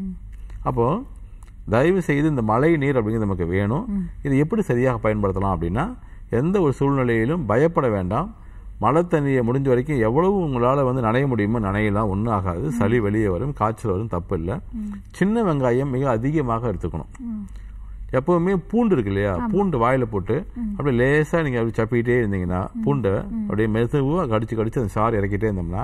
அப்போது தயவு செய்து இந்த மழை நீர் அப்படிங்கிறது நமக்கு வேணும். இதை எப்படி சரியாக பயன்படுத்தலாம் அப்படின்னா, எந்த ஒரு சூழ்நிலையிலும் பயப்பட வேண்டாம். மழை தண்ணியை முடிஞ்ச வரைக்கும் எவ்வளவு உங்களால் வந்து நனைய முடியுமோ நனையலாம், ஒன்றும் ஆகாது. சளி வெளியே வரும், காய்ச்சல் வரும், தப்பு இல்லை. சின்ன வெங்காயம் மிக அதிகமாக எடுத்துக்கணும். எப்பவுமே பூண்டு இருக்கு இல்லையா, பூண்டு வாயில் போட்டு அப்படியே லேசாக நீங்கள் அப்படி சப்பிக்கிட்டே இருந்தீங்கன்னா, பூண்டை அப்படியே மெதுவாக கடிச்சு கடிச்சு அந்த சாறு இறக்கிட்டே இருந்தோம்னா,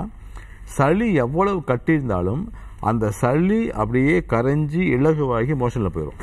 சளி எவ்வளவு கட்டியிருந்தாலும் அந்த சளி அப்படியே கரைஞ்சி இலகுவாகி மோஷனில் போயிடும்.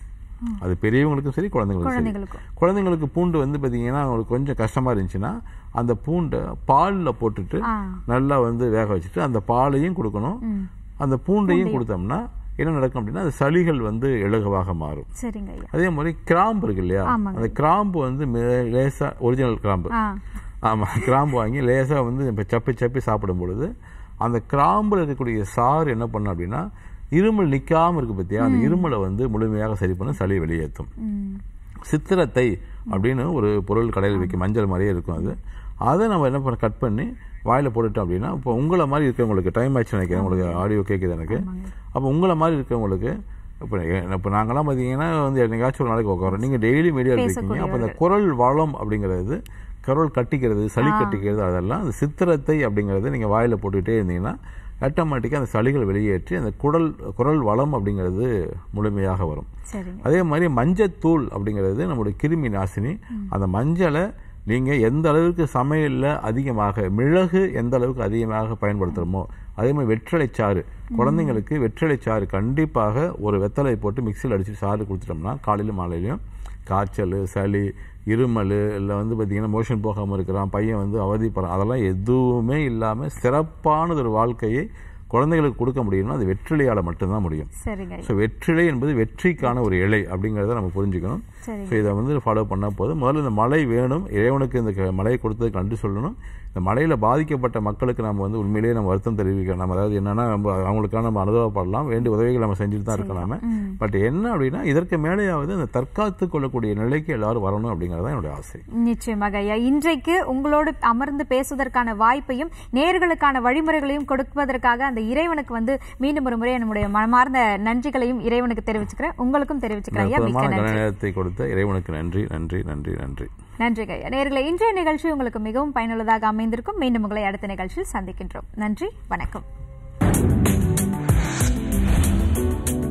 அது பெரியவங்களுக்கும் சரி, குழந்தைங்களுக்கும் சரி. குழந்தைங்களுக்கு பூண்டு வந்து பார்த்தீங்கன்னா அவங்களுக்கு கொஞ்சம் கஷ்டமாக இருந்துச்சுன்னா அந்த பூண்டை பாலில் போட்டுட்டு நல்லா வந்து வேக வச்சுட்டு அந்த பாலையும் கொடுக்கணும், அந்த பூண்டையும் கொடுத்தோம்னா என்ன நடக்கும் அப்படின்னா அந்த சளிகள் வந்து இலகுவாக மாறும். அதே மாதிரி கிராம்பு இருக்கு இல்லையா, அந்த கிராம்பு வந்து லேசாக ஒரிஜினல் கிராம்பு, ஆமாம், கிராம்பு வாங்கி லேசாக வந்து இப்போ சப்பி சப்பி சாப்பிடும் பொழுது அந்த கிராம்பில் இருக்கக்கூடிய சாறு என்ன பண்ணும் அப்படின்னா இருமல் நிற்காமல் இருக்கு பற்றியா, அந்த இருமலை வந்து முழுமையாக சரி பண்ண சளி வெளியேற்றும். சித்திரத்தை அப்படின்னு ஒரு பொருள் கடையில் வைக்கும், மஞ்சள் மாதிரியே இருக்கும். அது அதை நம்ம என்ன பண்ண கட் பண்ணி வாயில் போட்டுட்டோம் அப்படின்னா, இப்போ உங்களை மாதிரி இருக்கிறவங்களுக்கு டைம் ஆச்சு நினைக்கிறேன், உங்களுக்கு ஆடியோ கேட்குது எனக்கு. அப்போ உங்களை மாதிரி இருக்கிறவங்களுக்கு இப்போ இப்போ நாங்களாம் பார்த்தீங்கன்னா வந்து என்னைக்காச்சும் ஒரு நாளைக்கு உட்காரோம், நீங்கள் டெய்லி மீடியாவில் இருக்கீங்க. அப்போ அந்த குரல் வளம் அப்படிங்கிறது, குரல் கட்டிக்கிறது, சளி கட்டிக்கிறது, அதெல்லாம் அந்த சித்திரத்தை அப்படிங்கிறது நீங்கள் வாயில் போட்டுக்கிட்டே இருந்தீங்கன்னா ஆட்டோமேட்டிக்காக அந்த சளிகள் வெளியேற்றி அந்த குரல் குரல் வளம் அப்படிங்கிறது முழுமையாக வரும். அதே மாதிரி மஞ்சத்தூள் அப்படிங்கிறது நம்மளுடைய கிருமி நாசினி. அந்த மஞ்சளை நீங்கள் எந்த அளவுக்கு சமையலில் அதிகமாக, மிளகு எந்த அளவுக்கு அதிகமாக பயன்படுத்துகிறோமோ அதே மாதிரி வெற்றிலைச்சாறு, குழந்தைங்களுக்கு வெற்றிலைச்சாறு கண்டிப்பாக ஒரு வெத்தலை போட்டு மிக்சியில் அடிச்சுட்டு சாறு கொடுத்துட்டோம்னா காலையிலும் மாலையிலையும் காய்ச்சல், சளி, இருமல், இல்லை வந்து பார்த்தீங்கன்னா மோஷன் போகாமல் இருக்கிறான், பையன் வந்து அவதிப்படுறான், அதெல்லாம் எதுவுமே இல்லாமல் சிறப்பானது ஒரு வாழ்க்கையை குழந்தைகளுக்கு கொடுக்க முடியும்னா அது வெற்றிலையால் மட்டும்தான் முடியும். ஸோ வெற்றிலை என்பது வெற்றிக்கான ஒரு இலை அப்படிங்கிறத நம்ம புரிஞ்சுக்கணும். ஸோ இதை வந்து ஃபாலோ பண்ணால் போதும். முதல்ல இந்த மழை வேணும், இறைவனுக்கு இந்த மழையை கொடுத்ததுக்கு நன்றி சொல்லணும். இந்த மழையில் பாதிக்கப்பட்ட மக்களுக்கு நம்ம வந்து உண்மையிலேயே நம்ம வருத்தம் தெரிவிக்கணும். நம்ம அதாவது என்னன்னா நம்ம அவங்களுக்கான நம்ம அனுபவப்படலாம், வேண்டிய உதவிகள் நம்ம செஞ்சுட்டு தான் இருக்கலாமே. பட் என்ன அப்படின்னா இதற்கு மேலேயாவது இந்த தற்காத்து கொள்ளக்கூடிய நிலைக்கு எல்லாரும் வரணும் அப்படிங்கிறதான் என்னுடைய ஆசை. நிச்சயமாக ஐயா, இன்றைக்கு உங்களோடு அமர்ந்து பேசுவதற்கான வாய்ப்பையும் நேயர்களுக்கான வழிமுறைகளையும் கொடுப்பதற்காக அந்த இறைவனுக்கு வந்து மீண்டும் ஒரு முறை நம்முடைய மனமார்ந்த நன்றிகளையும் இறைவனுக்கு தெரிவிச்சுக்கிறேன், உங்களுக்கும் தெரிவிச்சுக்கிறேன். நேரத்தை கொடுத்த இறைவனுக்கு நன்றி நன்றி நன்றி நன்றி நன்றி ஐயா. நேயர்களே, இன்றைய நிகழ்ச்சி உங்களுக்கு மிகவும் பயனுள்ளதாக அமைந்திருக்கும். மீண்டும் உங்களை அடுத்த நிகழ்ச்சியில் சந்திக்கின்றோம். நன்றி, வணக்கம்.